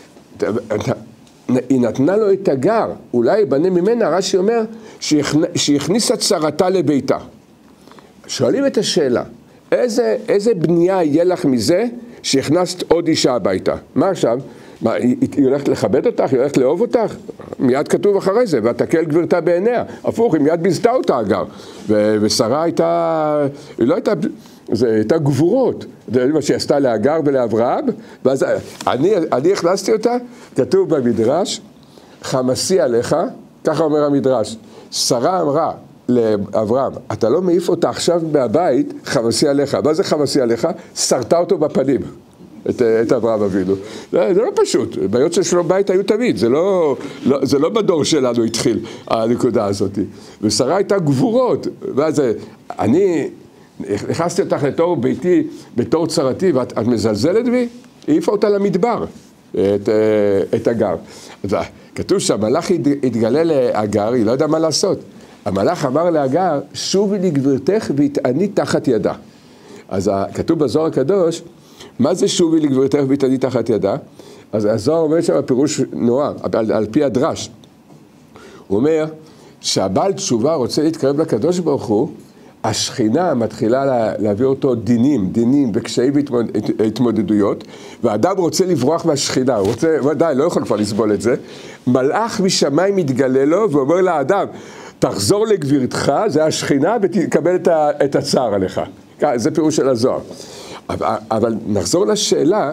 היא נתנה לו את הגר, אולי ייבנה ממנה, רש"י אומר שהכניסה צרתה לביתה. שואלים את השאלה, איזה בנייה יהיה לך מזה שהכנסת עוד אישה הביתה? מה עכשיו? היא הולכת לכבד אותך? היא הולכת לאהוב אותך? מיד כתוב אחרי זה, ותקל גבירתה בעיניה. הפוך, היא מיד ביזתה אותה הגר. ושרה הייתה, היא לא הייתה, זה הייתה גבורות. זה מה שהיא עשתה להגר ולאברהם, ואז אני הכנסתי אותה, כתוב במדרש, חמסי עליך, ככה אומר המדרש, שרה אמרה לאברהם, אתה לא מעיף אותה עכשיו מהבית, חמסי עליך. מה זה חמסי עליך? שרתה אותו בפנים. את אברהם אבינו. זה לא פשוט, בעיות של שלום בית היו תמיד, זה לא בדור שלנו התחיל הנקודה הזאת. ושרה הייתה גבורות, ואז אני נכנסתי אותך לתור ביתי, בתור צרתי, ואת מזלזלת בי? העיפה אותה למדבר, את הגר. כתוב שהמלאך התגלה להגר, היא לא יודע מה לעשות. המלאך אמר להגר, שובי לגבירתך והתעני תחת ידה. אז כתוב בזוהר הקדוש, מה זה שובי לגבירתך והתעני תחת ידה? אז הזוהר אומר שם הפירוש נורא, על פי הדרש. הוא אומר שהבעל תשובה רוצה להתקרב לקדוש ברוך הוא, השכינה מתחילה להביא אותו דינים וקשיים והתמודדויות, והאדם רוצה לברוח מהשכינה, הוא רוצה, ודאי, לא יכול כבר לסבול את זה. מלאך משמיים מתגלה לו ואומר לאדם, תחזור לגבירתך, זה השכינה, ותקבל את הצער עליך. זה פירוש של הזוהר. אבל נחזור לשאלה,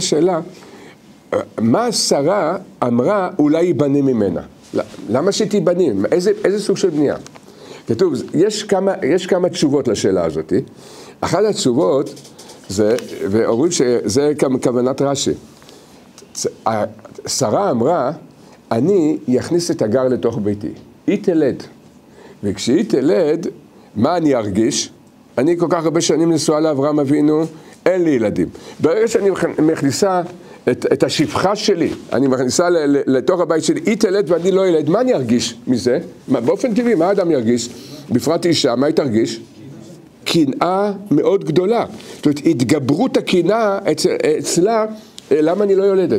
מה שרה אמרה אולי ייבנה ממנה? למה שתיבנה? איזה סוג של בנייה? כתוב, יש כמה תשובות לשאלה הזאת. אחת התשובות זה, ואומרים שזה כוונת רש"י. שרה אמרה, אני יכניס את הגר לתוך ביתי. היא תלד. וכשהיא תלד, מה אני ארגיש? אני כל כך הרבה שנים נשואה לאברהם אבינו, אין לי ילדים. ברגע שאני מכניסה את השפחה שלי, אני מכניסה לתוך הבית שלי, היא תלד ואני לא ילד, מה אני ארגיש מזה? באופן טבעי, מה האדם ירגיש? בפרט אישה, מה היא תרגיש? קנאה מאוד גדולה. זאת אומרת, התגברות הקנאה אצלה, למה אני לא יולדת?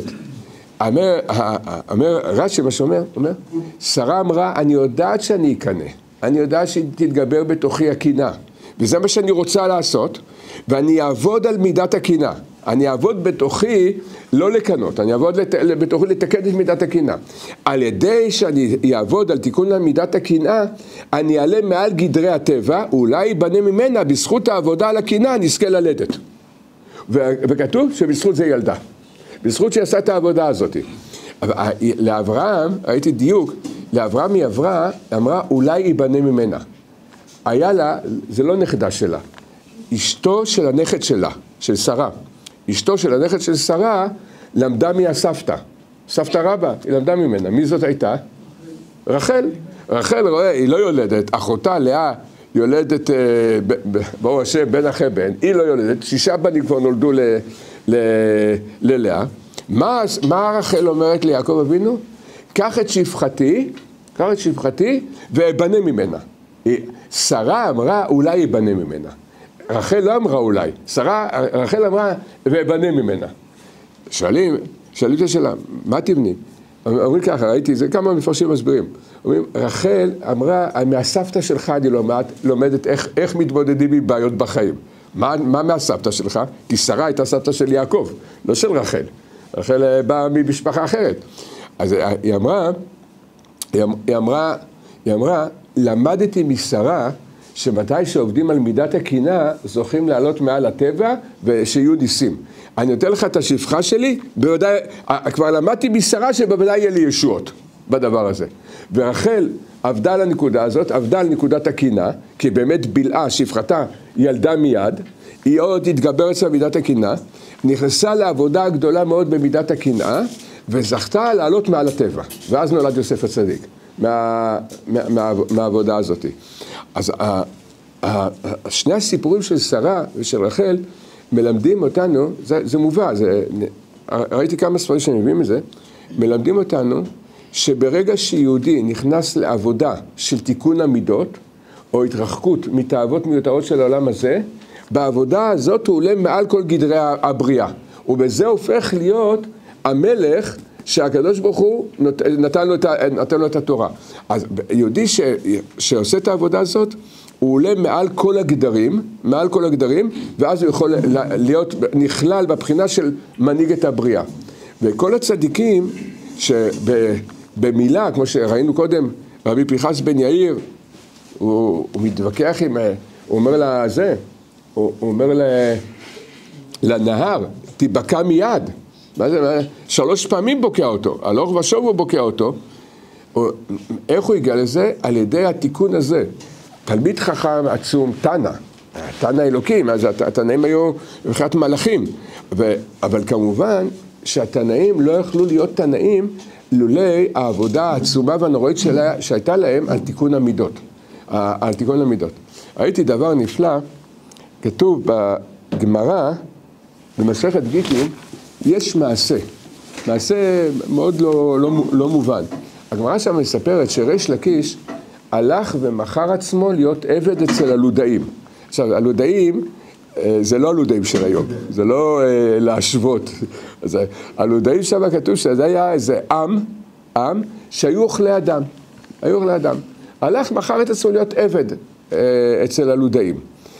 אומר רש"י, מה שאומר, שרה אמרה, אני יודעת שאני אקנא, אני יודעת שתתגבר בתוכי הקנאה, וזה מה שאני רוצה לעשות, ואני אעבוד על מידת הקנאה. אני אעבוד בתוכי לא לקנות, אני אעבוד בתוכי לתקן את מידת הקנאה. על ידי שאני אעבוד על תיקון מידת הקנאה, אני אעלה מעל גדרי הטבע, אולי ייבנה ממנה בזכות העבודה על הקנאה נזכה ללדת. וכתוב שבזכות זה ילדה. בזכות שעשה את העבודה הזאת. לאברהם, ראיתי דיוק, לאברהם היא אמרה אולי ייבנה ממנה. היה לה, זה לא נכדה שלה, אשתו של הנכד שלה, של שרה. אשתו של הנכד של שרה למדה מהסבתא, סבתא רבא, היא למדה ממנה. מי זאת הייתה? רחל. רחל, רואה, היא לא יולדת, אחותה לאה יולדת, ברוך השם, בן אחרי בן, היא לא יולדת, 6 בנים כבר נולדו ללאה. מה רחל אומרת ליעקב אבינו? קח את שפחתי ואבנה ממנה. שרה אמרה, אולי יבנה ממנה. רחל לא אמרה אולי, רחל אמרה, ויבנה ממנה. שואלים את השאלה, מה תבני? אומרים ככה, ראיתי, זה כמה מפרשים מסבירים. אומרים, רחל אמרה, מהסבתא שלך אני לומדת איך מתמודדים עם בעיות בחיים. מה מהסבתא שלך? כי שרה הייתה סבתא של יעקב, לא של רחל. רחל באה ממשפחה אחרת. אז היא אמרה, למדתי משרה, שמתי שעובדים על מידת הקינה, זוכים לעלות מעל הטבע, ושיהיו ניסים. אני נותן לך את השפחה שלי, בוודאי, כבר למדתי משרה שבוודאי יהיה לי ישועות בדבר הזה. ורחל עבדה על הנקודה הזאת, עבדה על נקודת הקינה, כי באמת בלעה, שפחתה, ילדה מיד, היא עוד התגברת של מידת הקינה, נכנסה לעבודה גדולה מאוד במידת הקינה, וזכתה לעלות מעל הטבע. ואז נולד יוסף הצדיק, מהעבודה הזאת. אז שני הסיפורים של שרה ושל רחל מלמדים אותנו, זה מובא, ראיתי כמה ספרים שמביאים את זה, מלמדים אותנו שברגע שיהודי נכנס לעבודה של תיקון המידות, או התרחקות מתאוות מיותרות של העולם הזה, בעבודה הזאת הוא עולה מעל כל גדרי הבריאה, ובזה הופך להיות המלך שהקדוש ברוך הוא נתן לו את התורה. אז יהודי שעושה את העבודה הזאת, הוא עולה מעל כל הגדרים, ואז הוא יכול להיות נכלל בבחינה של מנהיג את הבריאה. וכל הצדיקים שבמילה, כמו שראינו קודם, רבי פנחס בן יאיר, הוא מתווכח עם, הוא אומר לנהר, תיבקע מיד. מה זה? 3 פעמים בוקע אותו, הלוך ושוב הוא בוקע אותו. איך הוא הגיע לזה? על ידי התיקון הזה. תלמיד חכם עצום, תנא אלוקים, אז התנאים היו מבחינת מלאכים. אבל כמובן שהתנאים לא יכלו להיות תנאים לולא העבודה העצומה והנוראית שהייתה להם על תיקון המידות. ראיתי דבר נפלא, כתוב בגמרא, במסכת גיטין, יש מעשה מאוד לא מובן. הגמרא שם מספרת שריש לקיש הלך ומכר עצמו להיות עבד אצל הלודאים. עכשיו, הלודאים זה לא הלודאים של היום, זה לא להשוות. הלודאים שם כתוב שזה היה איזה עם שהיו אוכלי אדם. הלך, מכר את עצמו להיות עבד אצל הלודאים.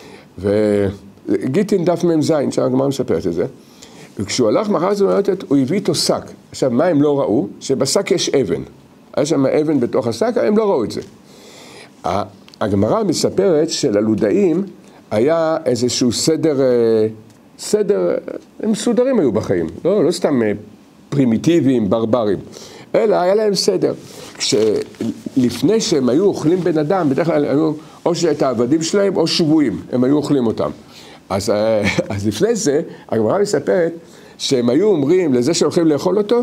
וגיטין דף מ"ז, שם הגמרא מספרת את זה. וכשהוא הלך מכר את זה, הוא הביא איתו שק. עכשיו, מה הם לא ראו? שבשק יש אבן. היה שם אבן בתוך השק, הם לא ראו את זה. הגמרא מספרת שללודאים היה איזשהו סדר, הם מסודרים היו בחיים, לא סתם פרימיטיביים, ברברים, אלא היה להם סדר. לפני שהם היו אוכלים בן אדם, בדרך כלל היו או שאת העבדים שלהם או שבויים, הם היו אוכלים אותם. אז לפני זה, הגמרא מספרת שהם היו אומרים לזה שהולכים לאכול אותו,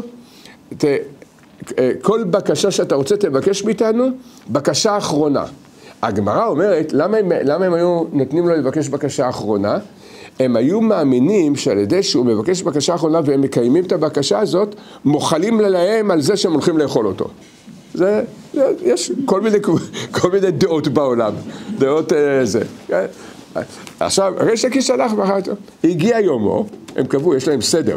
כל בקשה שאתה רוצה תבקש מאיתנו, בקשה אחרונה. הגמרא אומרת, למה הם היו נותנים לו לבקש בקשה אחרונה? הם היו מאמינים שעל ידי שהוא מבקש בקשה אחרונה והם מקיימים את הבקשה הזאת, מוחלים להם על זה שהם הולכים לאכול אותו. יש כל מיני דעות בעולם, דעות זה. עכשיו, ריש לקיש הלך ואחר כך, הגיע יומו, הם קבעו, יש להם סדר,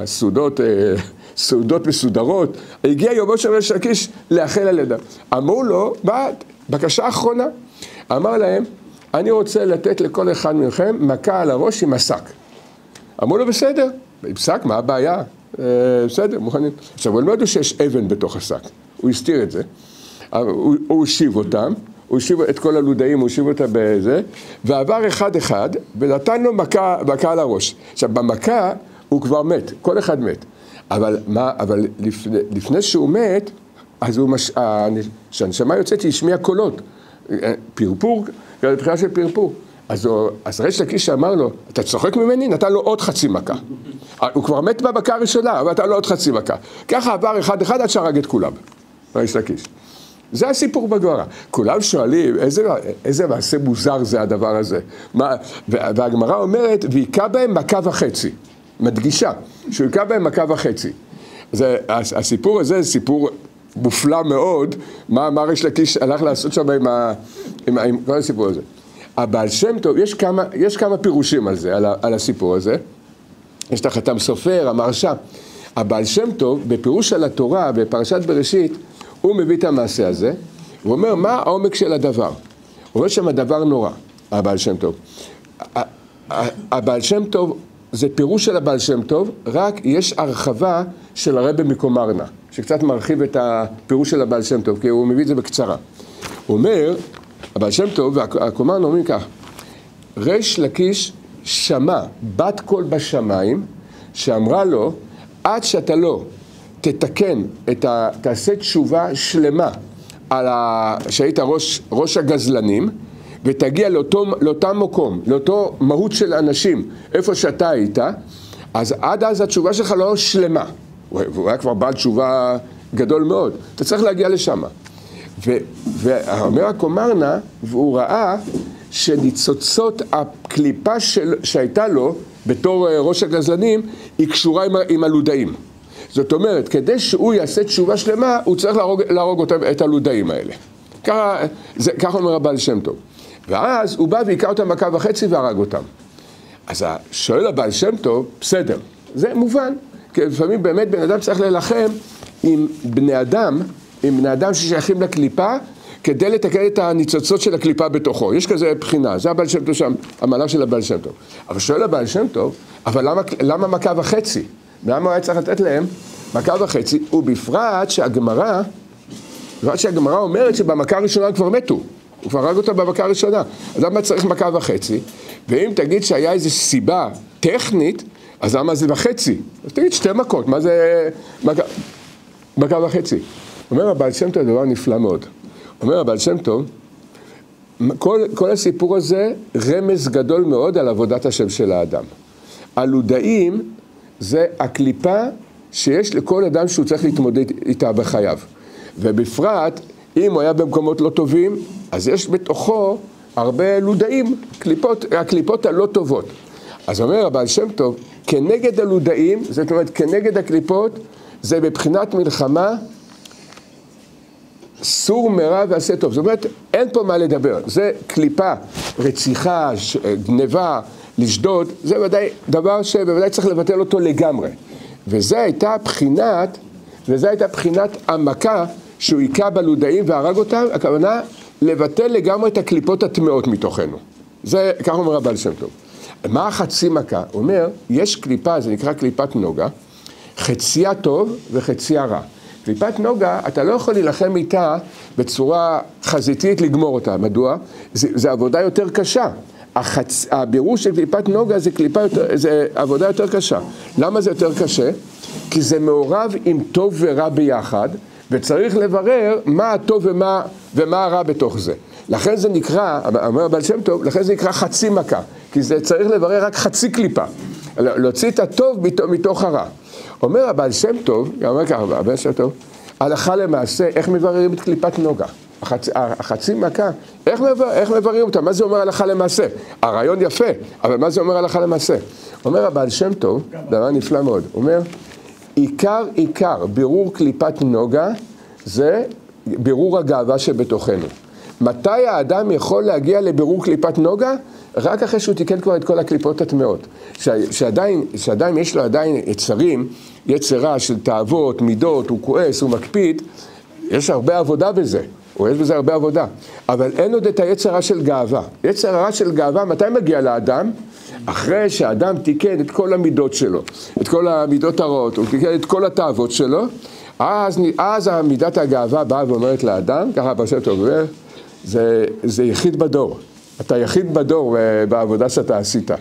סעודות מסודרות, הגיע יומו של ריש לקיש לאכל על ידם. אמרו לו, בקשה אחרונה, אמר להם, אני רוצה לתת לכל אחד מכם מכה על הראש עם השק. אמרו לו, בסדר, עם שק, מה הבעיה? בסדר, מוכנים. עכשיו, הוא לא ידעו שיש אבן בתוך השק, הוא הסתיר את זה, הוא הושיב אותם, הוא הושיב את כל הלודאים, הוא הושיב אותה בזה, ועבר אחד, ונתן לו מכה על הראש. עכשיו, במכה הוא כבר מת, כל אחד מת. אבל לפני שהוא מת, אז שהנשמה יוצאת, היא השמיע קולות. פרפור, בבחינה של פרפור. אז ריש לקיש אמר לו, אתה צוחק ממני? נתן לו עוד חצי מכה. הוא כבר מת במכה הראשונה, אבל נתן לו עוד חצי מכה. ככה עבר אחד עד שהרג את כולם. ריש לקיש. זה הסיפור בגמרא. כולם שואלים, איזה מעשה מוזר זה הדבר הזה. והגמרא אומרת, והיכה בהם מכה וחצי. מדגישה, שהוא היכה בהם מכה וחצי. הסיפור הזה זה סיפור מופלא מאוד, מה ריש לקיש הלך לעשות שם עם כל הסיפור הזה. הבעל שם טוב, יש כמה פירושים על זה, על הסיפור הזה. יש את החתם סופר, המרשה. הבעל שם טוב, בפירוש על התורה, בפרשת בראשית, הוא מביא את המעשה הזה, הוא אומר, מה העומק של הדבר? הוא אומר שם הדבר נורא, הבעל שם טוב. הבעל שם טוב, זה פירוש של הבעל שם טוב, רק יש הרחבה של הרבי מקומרנה, שקצת מרחיב את הפירוש של הבעל שם טוב, כי הוא מביא את זה בקצרה. הוא אומר, הבעל שם טוב והקומרנה אומרים כך, ריש לקיש שמע בת קול בשמיים, שאמרה לו, עד שאתה לא תתקן, תעשה תשובה שלמה, שהיית ראש הגזלנים, ותגיע לאותם מקום, לאותו מהות של אנשים, איפה שאתה היית, אז עד אז התשובה שלך לא שלמה. והוא היה כבר בעל תשובה גדול מאוד. אתה צריך להגיע לשם. ואומר הקומרנה, והוא ראה שניצוצות הקליפה שהייתה לו, בתור ראש הגזלנים, היא קשורה עם הלודאים. זאת אומרת, כדי שהוא יעשה תשובה שלמה, הוא צריך להרוג אותם, את הלודאים האלה. ככה אומר הבעל שם טוב. ואז הוא בא ויקע אותם 1.5 והרג אותם. אז שואל הבעל שם טוב, בסדר, זה מובן. כי לפעמים באמת בן אדם צריך להילחם עם בני אדם ששייכים לקליפה, כדי לתקן את הניצוצות של הקליפה בתוכו. יש כזה בחינה, זה הבעל שם טוב שם, המהלך של הבעל שם טוב. אבל שואל הבעל שם טוב, אבל למה 1.5? למה הוא היה צריך לתת להם 1.5? ובפרט שהגמרא אומרת שבמכה הראשונה כבר מתו. הוא כבר הרג אותה במכה הראשונה. אז למה צריך 1.5? ואם תגיד שהיה איזו סיבה טכנית, אז למה זה 1.5? אז תגיד 2 מכות, מה זה 1.5? אומר הבעל שם טוב דבר נפלא מאוד. אומר הבעל שם טוב, כל הסיפור הזה רמז גדול מאוד על עבודת השם של האדם. הלודאים זה הקליפה שיש לכל אדם שהוא צריך להתמודד איתה בחייו. ובפרט, אם הוא היה במקומות לא טובים, אז יש בתוכו הרבה לודאים, הקליפות הלא טובות. אז אומר הבעל שם טוב, כנגד הלודאים, זאת אומרת, כנגד הקליפות, זה בבחינת מלחמה, סור מרע ועשה טוב. זאת אומרת, אין פה מה לדבר. זה קליפה, רציחה, גניבה, לשדוד, זה ודאי דבר שבוודאי צריך לבטל אותו לגמרי. וזו הייתה בחינת המכה שהוא היכה בלודאים והרג אותם, הכוונה לבטל לגמרי את הקליפות הטמאות מתוכנו. זה, כך אומר הבעל שם טוב. מה החצי מכה? הוא אומר, יש קליפה, זה נקרא קליפת נוגה, חציה טוב וחציה רע. קליפת נוגה, אתה לא יכול להילחם איתה בצורה חזיתית לגמור אותה. מדוע? זה עבודה יותר קשה. הבירור של קליפת נוגה זה עבודה יותר קשה. למה זה יותר קשה? כי זה מעורב עם טוב ורע ביחד, וצריך לברר מה הטוב ומה הרע בתוך זה. לכן זה נקרא, אומר הבעל שם טוב, לכן זה נקרא חצי מכה, כי זה צריך לברר רק חצי קליפה, להוציא את הטוב מתוך הרע. אומר הבעל שם טוב, אומר ככה, הבעל שם טוב, הלכה למעשה, איך מבררים את קליפת נוגה? החצי מכה, איך מבררים אותה? מה זה אומר הלכה למעשה? הרעיון יפה, אבל מה זה אומר הלכה למעשה? אומר הבעל שם טוב, דבר נפלא מאוד, אומר, עיקר בירור קליפת נוגה זה בירור הגאווה שבתוכנו. מתי האדם יכול להגיע לבירור קליפת נוגה? רק אחרי שהוא תיקן כבר את כל הקליפות הטמאות. שעדיין יש לו עדיין יצרה של תאוות, מידות, הוא כועס, הוא מקפיד, יש הרבה עבודה בזה. יש בזה הרבה עבודה, אבל אין עוד את היצרה של גאווה. יצרה של גאווה, מתי מגיע לאדם? אחרי שהאדם תיקן את כל המידות שלו, את כל המידות הרעות, הוא תיקן את כל התאוות שלו, אז המידת הגאווה באה ואומרת לאדם, ככה פרשת אומר, זה יחיד בדור. אתה יחיד בדור בעבודה שאתה עשית.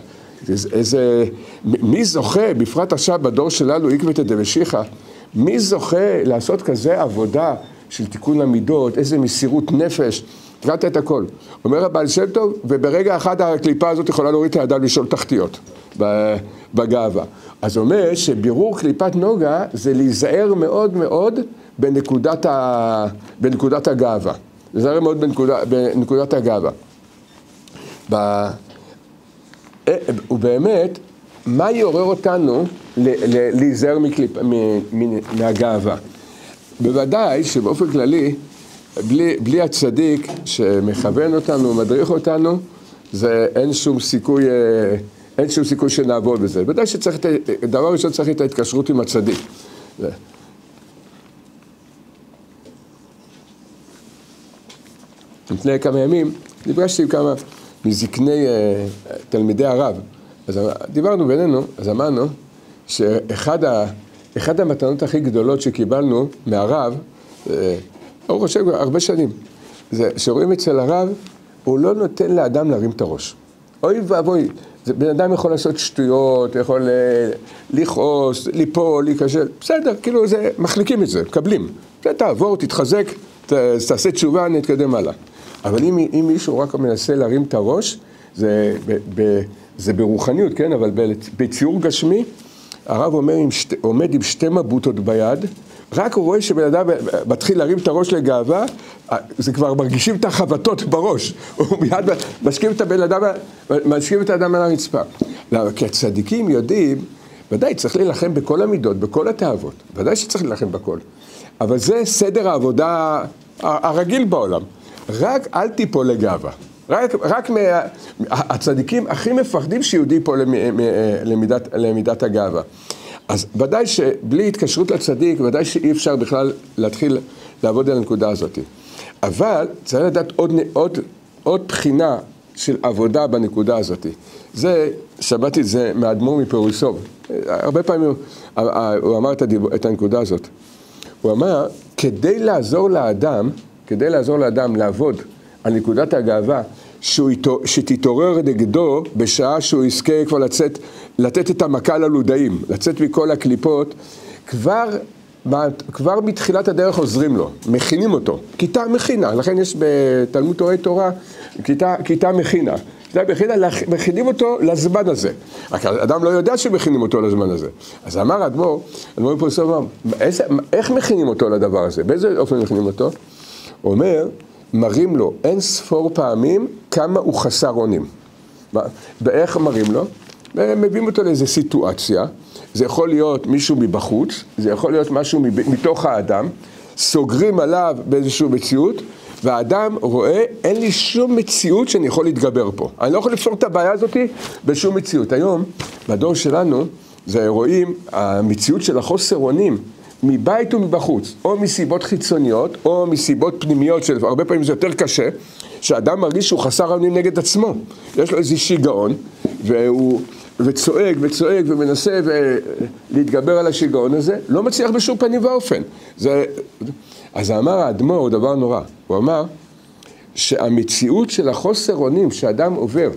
מי זוכה, בפרט עכשיו בדור שלנו, עקבתא דמשיחא, מי זוכה לעשות כזה עבודה של תיקון המידות, איזה מסירות נפש, תראה את הכל. אומר הבעל שם טוב, וברגע אחד הקליפה הזאת יכולה להוריד את האדם לשאול תחתיות בגאווה. אז אומר שבירור קליפת נוגה זה להיזהר מאוד מאוד בנקודת הגאווה. להיזהר מאוד בנקודת הגאווה. ובאמת, מה יעורר אותנו להיזהר מהגאווה? בוודאי שבאופן כללי, בלי הצדיק שמכוון אותנו, מדריך אותנו, אין שום סיכוי שנעבוד בזה. בוודאי שצריך, דבר ראשון צריך את ההתקשרות עם הצדיק. לפני כמה ימים, נפגשתי עם כמה מזקני תלמידי הרב. אז דיברנו בינינו, אז אמרנו שאחד המתנות הכי גדולות שקיבלנו מהרב, הוא חושב הרבה שנים, זה שרואים אצל הרב, הוא לא נותן לאדם להרים את הראש. אוי ואבוי, בן אדם יכול לעשות שטויות, יכול לכעוס, ליפול, להיכשל, בסדר, כאילו מחליקים את זה, מקבלים. תעבור, תתחזק, תעשה תשובה, נתקדם הלאה. אבל אם מישהו רק מנסה להרים את הראש, זה ברוחניות, כן? אבל בציור גשמי, הרב עומד עם שתי מבוטות ביד, רק הוא רואה שבן אדם מתחיל להרים את הראש לגאווה, זה כבר מרגישים את החבטות בראש, הוא מיד משכים את האדם על הרצפה. כי הצדיקים יודעים, ודאי צריך להילחם בכל המידות, בכל התאוות, ודאי שצריך להילחם בכל, אבל זה סדר העבודה הרגיל בעולם. רק אל תיפול לגאווה. רק הצדיקים הכי מפחדים שיהודי ייפול למידת הגאווה. אז ודאי שבלי התקשרות לצדיק, ודאי שאי אפשר בכלל להתחיל לעבוד על הנקודה הזאת. אבל צריך לדעת עוד בחינה של עבודה בנקודה הזאת. זה, שמעתי את זה מאדמו"ר מפרוסוב. הרבה פעמים הוא אמר את הנקודה הזאת. הוא אמר, כדי לעזור לאדם לעבוד על נקודת הגאווה, שתתעורר נגדו בשעה שהוא יזכה כבר לתת את המכה ללודאים, לצאת מכל הקליפות, כבר מתחילת הדרך עוזרים לו, מכינים אותו, כיתה מכינה, לכן יש בתלמוד תורה כיתה מכינה, מכינים אותו לזמן הזה, רק האדם לא יודע שמכינים אותו לזמן הזה. אז אמר אדמו"ר פרוסוב, איך מכינים אותו לדבר הזה, באיזה אופן מכינים אותו? הוא אומר, מראים לו אין ספור פעמים כמה הוא חסר אונים. ואיך מראים לו? מביאים אותו לאיזו סיטואציה, זה יכול להיות מישהו מבחוץ, זה יכול להיות משהו מתוך האדם, סוגרים עליו באיזושהי מציאות, והאדם רואה, אין לי שום מציאות שאני יכול להתגבר פה. אני לא יכול לפתור את הבעיה הזאת בשום מציאות. היום, בדור שלנו, זה רואים המציאות של החוסר אונים, מבית ומבחוץ, או מסיבות חיצוניות, או מסיבות פנימיות, שהרבה פעמים זה יותר קשה, שאדם מרגיש שהוא חסר אונים נגד עצמו. יש לו איזה שיגעון, וצועק ומנסה להתגבר על השיגעון הזה, לא מצליח בשום פנים ואופן. אז אמר האדמו"ר דבר נורא, הוא אמר שהמציאות של החוסר אונים שאדם עובר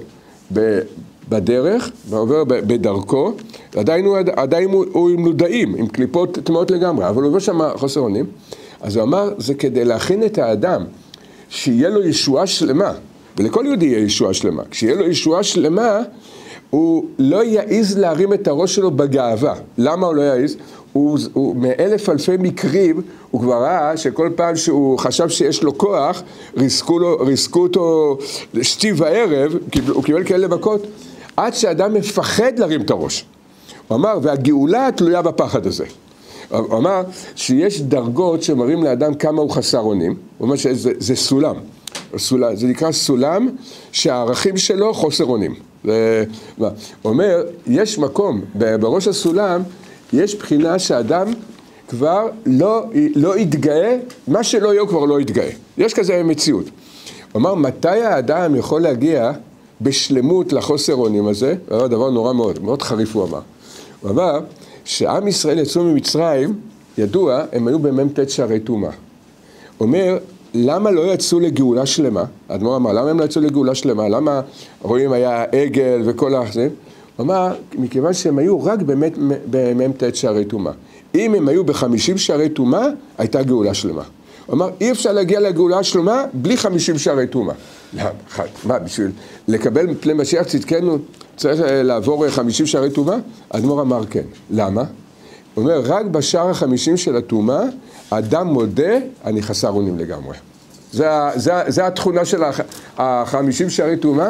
בדרך, ועובר בדרכו, עדיין הוא עם לודאים, עם קליפות תמות לגמרי, אבל הוא עובר שם חוסר אונים. אז הוא אמר, זה כדי להכין את האדם, שיהיה לו ישועה שלמה, ולכל יהודי יהיה ישועה שלמה. כשיהיה לו ישועה שלמה, הוא לא יעיז להרים את הראש שלו בגאווה. למה הוא לא יעיז? הוא מאלף אלפי מקרים, הוא כבר ראה שכל פעם שהוא חשב שיש לו כוח, ריסקו אותו שתי וערב, הוא קיבל כאלה מכות, עד שאדם מפחד להרים את הראש. הוא אמר, והגאולה תלויה בפחד הזה. הוא אמר שיש דרגות שמראים לאדם כמה הוא חסר אונים, הוא אומר שזה סולם, זה נקרא סולם שהערכים שלו חוסר אונים. הוא אומר, יש מקום, בראש הסולם יש בחינה שאדם כבר לא יתגאה, מה שלא יהיה הוא כבר לא יתגאה. יש כזה מציאות. הוא אמר, מתי האדם יכול להגיע בשלמות לחוסר אונים הזה? זה דבר נורא מאוד חריף הוא אמר. הוא אמר שעם ישראל יצאו ממצרים, ידוע, הם היו במ"ט שערי טומאה. הוא אומר, למה לא יצאו לגאולה שלמה? האדמו"ר אמר, למה הם לא יצאו לגאולה שלמה? למה רואים היה עגל וכל האחרים? הוא אמר, מכיוון שהם היו רק באמת במ"ט שערי טומאה. אם הם היו ב50 שערי טומאה, הייתה גאולה שלמה. הוא אמר, אי אפשר להגיע לגאולה שלמה בלי 50 שערי טומאה. מה, בשביל לקבל מפני משיח צדקנו צריך לעבור 50 שערי טומאה? האדמו"ר אמר כן. למה? הוא אומר, רק בשער ה50 של הטומאה, האדם מודה, אני חסר אונים לגמרי. זה התכונה של 50 שערי טומאה,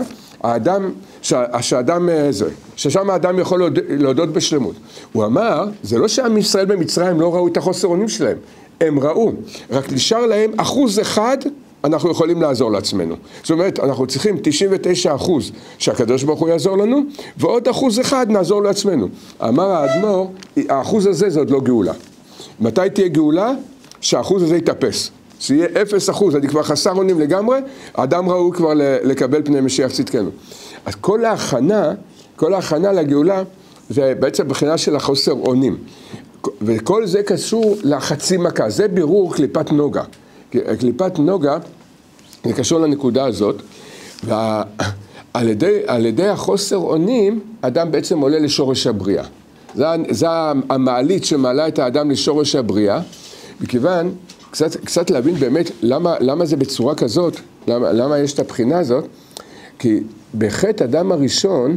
ששם האדם יכול להודות בשלמות. הוא אמר, זה לא שעם ישראל במצרים לא ראו את החוסר אונים שלהם, הם ראו, רק נשאר להם 1% אנחנו יכולים לעזור לעצמנו. זאת אומרת, אנחנו צריכים 99% שהקדוש ברוך הוא יעזור לנו, ועוד 1% נעזור לעצמנו. אמר האדמו"ר, האחוז הזה זה עוד לא גאולה. מתי תהיה גאולה? שהאחוז הזה יתאפס. שיהיה 0%, אני כבר חסר אונים לגמרי, האדם ראוי כבר לקבל פני משיח צדקנו. אז כל ההכנה לגאולה, זה בעצם בחינה של החוסר אונים. וכל זה קשור לחצי מכה, זה בירור קליפת נוגה. קליפת נוגה, זה קשור לנקודה הזאת, ועל ידי החוסר אונים, אדם בעצם עולה לשורש הבריאה. זה המעלית שמעלה את האדם לשורש הבריאה, מכיוון, קצת להבין באמת למה זה בצורה כזאת, למה יש את הבחינה הזאת, כי בחטא אדם הראשון,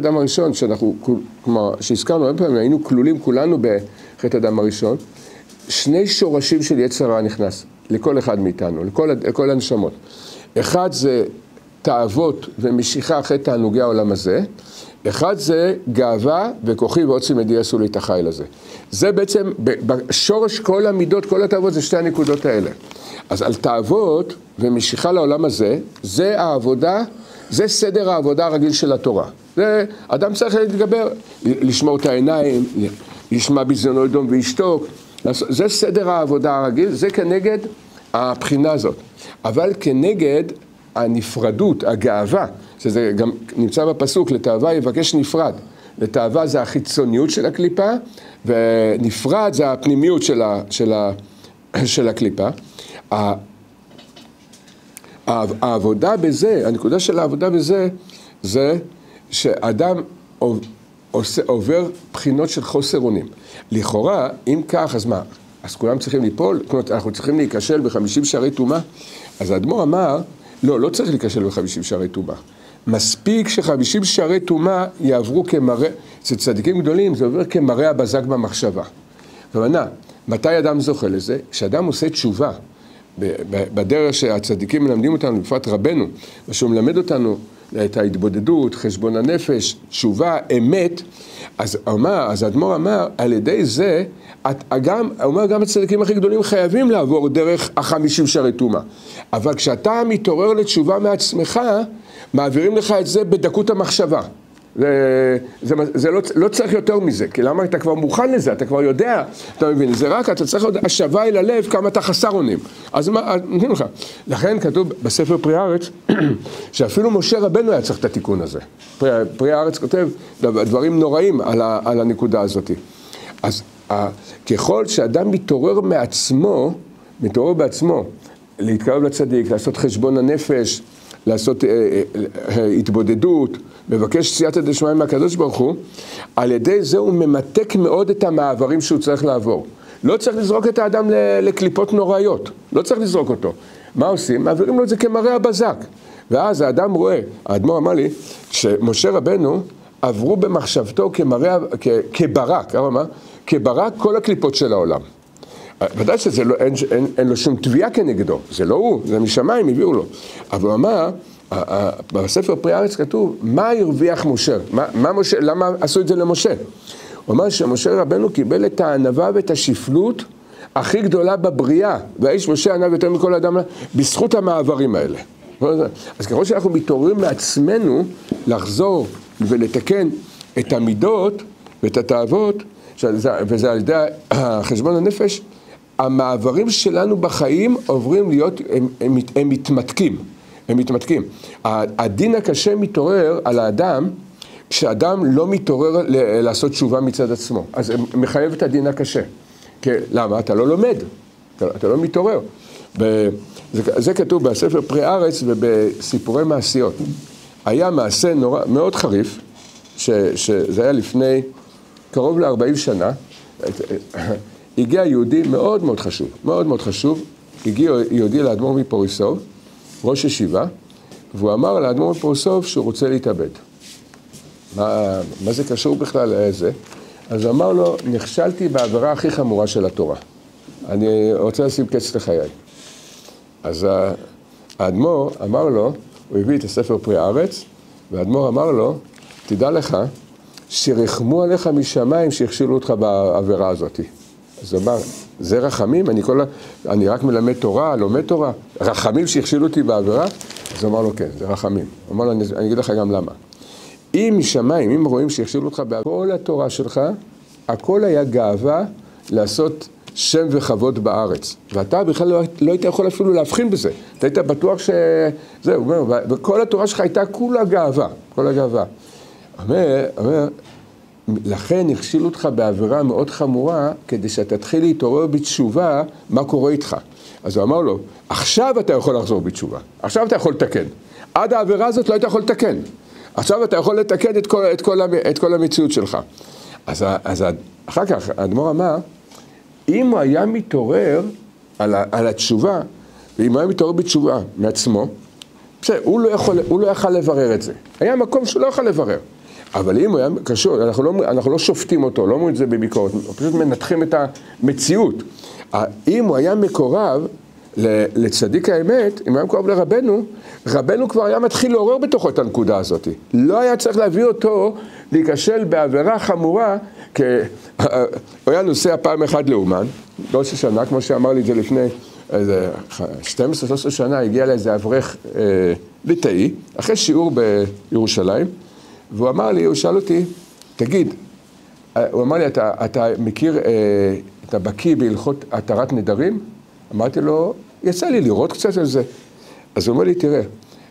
שהזכרנו הרבה פעמים, היינו כלולים כולנו בחטא אדם הראשון, 2 שורשים של יצר הרע נכנס, לכל אחד מאיתנו, לכל הנשמות. אחד זה תאוות ומשיכה אחרי תענוגי העולם הזה, אחד זה גאווה וכוחי ועוצם ידי עשו לי את החיל הזה. זה בעצם, בשורש כל המידות, כל התאוות זה 2 הנקודות האלה. אז על תאוות ומשיכה לעולם הזה, זה העבודה, זה סדר העבודה הרגיל של התורה. זה, אדם צריך להתגבר, לשמור את העיניים, לשמע בזיונו לדום וישתוק, זה סדר העבודה הרגיל, זה כנגד הבחינה הזאת. אבל כנגד הנפרדות, הגאווה, שזה גם נמצא בפסוק, לתאווה יבקש נפרד. לתאווה זה החיצוניות של הקליפה, ונפרד זה הפנימיות של הקליפה. העבודה בזה, הנקודה של העבודה בזה, זה שאדם עובר בחינות של חוסר אונים. לכאורה, אם כך, אז מה? אז כולם צריכים ליפול? זאת אומרת, אנחנו צריכים להיכשל ב50 שערי טומאה? אז האדמו"ר אמר, לא צריך להיכשל ב50 שערי טומאה. מספיק ש50 שערי טומאה יעברו כמראה, אצל צדיקים גדולים זה עובר כמראה הבזק במחשבה. כלומר, מתי אדם זוכה לזה? כשאדם עושה תשובה, בדרך שהצדיקים מלמדים אותנו, בפרט רבנו, ושהוא מלמד אותנו את ההתבודדות, חשבון הנפש, תשובה, אמת, אז האדמו"ר אמר, על ידי זה, גם הצדיקים הכי גדולים חייבים לעבור דרך 50 שערי טומאה. אבל כשאתה מתעורר לתשובה מעצמך, מעבירים לך את זה בדקות המחשבה. זה לא צריך יותר מזה, כי למה אתה כבר מוכן לזה, אתה כבר יודע, אתה מבין, זה רק, אתה צריך עוד השווה אל הלב כמה אתה חסר אונים. אז מה, נותנים לך. לכן כתוב בספר פרי הארץ, שאפילו משה רבנו היה צריך את התיקון הזה. פרי הארץ כותב דברים נוראים על הנקודה הזאת. אז ככל שאדם מתעורר בעצמו, להתקרב לצדיק, לעשות חשבון הנפש, לעשות התבודדות, מבקש סייעתא דשמיא מהקדוש ברוך הוא, על ידי זה הוא ממתק מאוד את המעברים שהוא צריך לעבור. לא צריך לזרוק את האדם לקליפות נוראיות, לא צריך לזרוק אותו. מה עושים? מעבירים לו את זה כמראה הבזק. ואז האדם רואה, האדמו"ר אמר לי, שמשה רבנו עברו במחשבתו כברק, כברק כל הקליפות של העולם. ודאי שזה לא, אין לו שום תביעה כנגדו, זה לא הוא, זה משמיים הביאו לו. אבל הוא אמר, בספר פרי הארץ כתוב, מה הרוויח משה? למה עשו את זה למשה? הוא אמר שמשה רבנו קיבל את הענווה ואת השפלות הכי גדולה בבריאה, והאיש משה ענב יותר מכל אדם, בזכות המעברים האלה. אז ככל שאנחנו מתעוררים מעצמנו לחזור ולתקן את המידות ואת התאוות, וזה על ידי חשבון הנפש, המעברים שלנו בחיים עוברים להיות, הם מתמתקים. הדין הקשה מתעורר על האדם, כשאדם לא מתעורר לעשות תשובה מצד עצמו. אז זה מחייב את הדין הקשה. למה? אתה לא לומד, אתה לא מתעורר. זה כתוב בספר פרי הארץ ובסיפורי מעשיות. היה מעשה מאוד חריף, שזה היה לפני קרוב ל40 שנה, הגיע יהודי מאוד מאוד חשוב, הגיע יהודי לאדמו"ר מפוריסוב, ראש ישיבה, והוא אמר לאדמו"ר מפוריסוב שהוא רוצה להתאבד. מה זה קשור בכלל לזה? אז הוא אמר לו, נכשלתי בעבירה הכי חמורה של התורה. אני רוצה לשים קץ לחיי. אז האדמו"ר אמר לו, הוא הביא את הספר פרי הארץ, והאדמו"ר אמר לו, תדע לך, שרחמו עליך משמיים שהכשילו אותך בעבירה הזאת. אז הוא אמר, זה רחמים? אני רק מלמד תורה, לומד תורה. רחמים שהכשילו אותי בעבירה? אז הוא אמר לו, כן, זה רחמים. הוא אמר לו, אני אגיד לך גם למה. אם משמיים, אם רואים שהכשילו אותך בכל התורה שלך, הכל היה גאווה לעשות שם וחוות בארץ. ואתה בכלל לא היית יכול אפילו להבחין בזה. אתה היית בטוח זהו, וכל התורה שלך הייתה כולה גאווה, כל הגאווה. אומר, לכן הכשילו אותך בעבירה מאוד חמורה, כדי שאתה תתחיל להתעורר בתשובה, מה קורה איתך. אז הוא אמר לו, עכשיו אתה יכול לחזור בתשובה, עכשיו אתה יכול לתקן. עד העבירה הזאת לא היית יכול לתקן. עכשיו אתה יכול לתקן את כל המציאות שלך. אז אחר כך האדמו"ר אמר, אם הוא היה מתעורר על התשובה, ואם הוא היה מתעורר בתשובה מעצמו, בסדר, הוא לא יכול לברר את זה. היה מקום שהוא לא יכול לברר. אבל אם הוא היה קשור, אנחנו לא שופטים אותו, לא אומרים את זה בביקורת, פשוט מנתחים את המציאות. אם הוא היה מקורב לצדיק האמת, אם הוא היה מקורב לרבנו, רבנו כבר היה מתחיל לעורר בתוכו את הנקודה הזאת. לא היה צריך להביא אותו להיכשל בעבירה חמורה, הוא היה נוסע פעם אחת לאומן, ראש השנה, כמו שאמר לי את זה לפני 12-13 שנה, הגיע לאיזה אברך ליטאי, אחרי שיעור בירושלים, והוא אמר לי, הוא שאל אותי, תגיד, הוא אמר לי, אתה מכיר, אתה בקיא בהלכות התרת נדרים? אמרתי לו, יצא לי לראות קצת על זה. אז הוא אומר לי, תראה,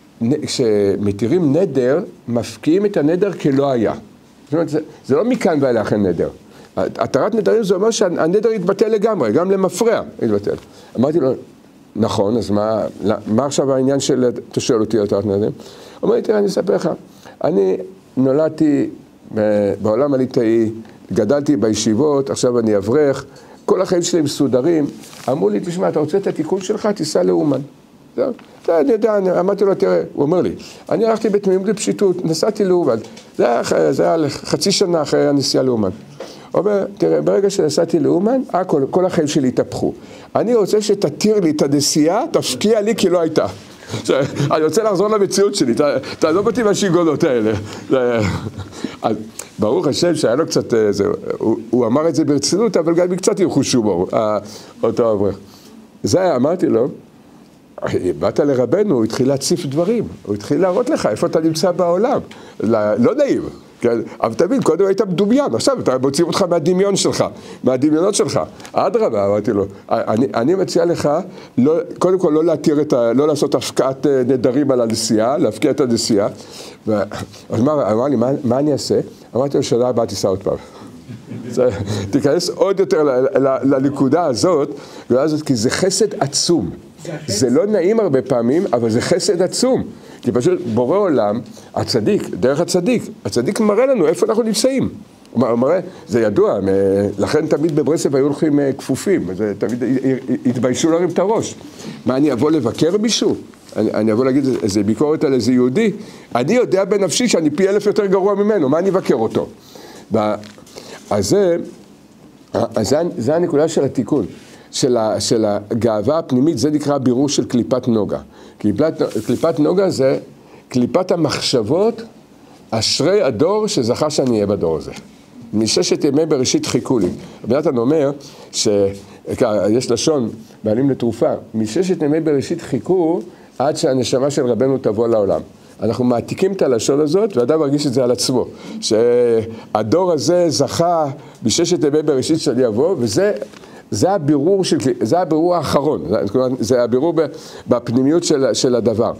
כשמתירים נדר, מפקיעים את הנדר כלא היה. זאת אומרת, זה לא מכאן ואילך אין נדר. התרת נדרים זה אומר שהנדר יתבטל לגמרי, גם למפרע יתבטל. אמרתי לו, נכון, אז מה עכשיו העניין של, אתה שואל אותי על התרת נדרים? הוא אומר לי, תראה, אני אספר לך, אני נולדתי בעולם הליטאי, גדלתי בישיבות, עכשיו אני אברך, כל החיים שלי מסודרים, אמרו לי, תשמע, אתה רוצה את התיקון שלך, תיסע לאומן. אני יודע, אמרתי לו, תראה, הוא אומר לי, אני הלכתי בתמימות לפשיטות, נסעתי לאומן, זה היה חצי שנה אחרי הנסיעה לאומן. הוא אומר, תראה, ברגע שנסעתי לאומן, כל החיים שלי התהפכו. אני רוצה שתתיר לי את הנסיעה, תפקיע לי כי לא הייתה. אני רוצה לחזור למציאות שלי, תעזוב אותי מהשיגעונות האלה. ברוך השם שהיה לו קצת, הוא אמר את זה ברצינות, אבל גם קצת עם חוש הומור, אותו אברך. זה היה, אמרתי לו, באת לרבנו, הוא התחיל להציף דברים, הוא התחיל להראות לך איפה אתה נמצא בעולם, לא נעים. אבל תבין, קודם היית מדומיין, עכשיו אתה מוצאים אותך מהדמיון שלך, מהדמיונות שלך. אדרבה, אמרתי לו, אני מציע לך, קודם כל לא לעשות הפקעת נדרים על הנסיעה, להפקיע את הנסיעה. אז אמר לי, מה אני אעשה? אמרתי לו, שנה הבאה תיסע עוד פעם. תיכנס עוד יותר לנקודה הזאת, כי זה חסד עצום. זה לא נעים הרבה פעמים, אבל זה חסד עצום. כי פשוט בורא עולם, הצדיק, דרך הצדיק מראה לנו איפה אנחנו נמצאים. הוא מראה, זה ידוע, לכן תמיד בברסלב היו הולכים כפופים, תמיד התביישו להרים את הראש. מה, אני אבוא לבקר מישהו? אני אבוא להגיד איזה ביקורת על איזה יהודי? אני יודע בנפשי שאני פי 1000 יותר גרוע ממנו, מה אני אבקר אותו? אז זה הנקודה של התיקון. של הגאווה הפנימית, זה נקרא בירור של קליפת נוגה. קליפת נוגה זה קליפת המחשבות, אשרי הדור שזכה שאני אהיה בדור הזה. מששת ימי בראשית חיכו לי. רבי נתן אומר יש לשון בעלים לתרופה, מששת ימי בראשית חיכו עד שהנשמה של רבנו תבוא לעולם. אנחנו מעתיקים את הלשון הזאת, ואדם מרגיש את זה על עצמו. שהדור הזה זכה בששת ימי בראשית שאני אבוא, זה הבירור האחרון, זה הבירור בפנימיות של הדבר.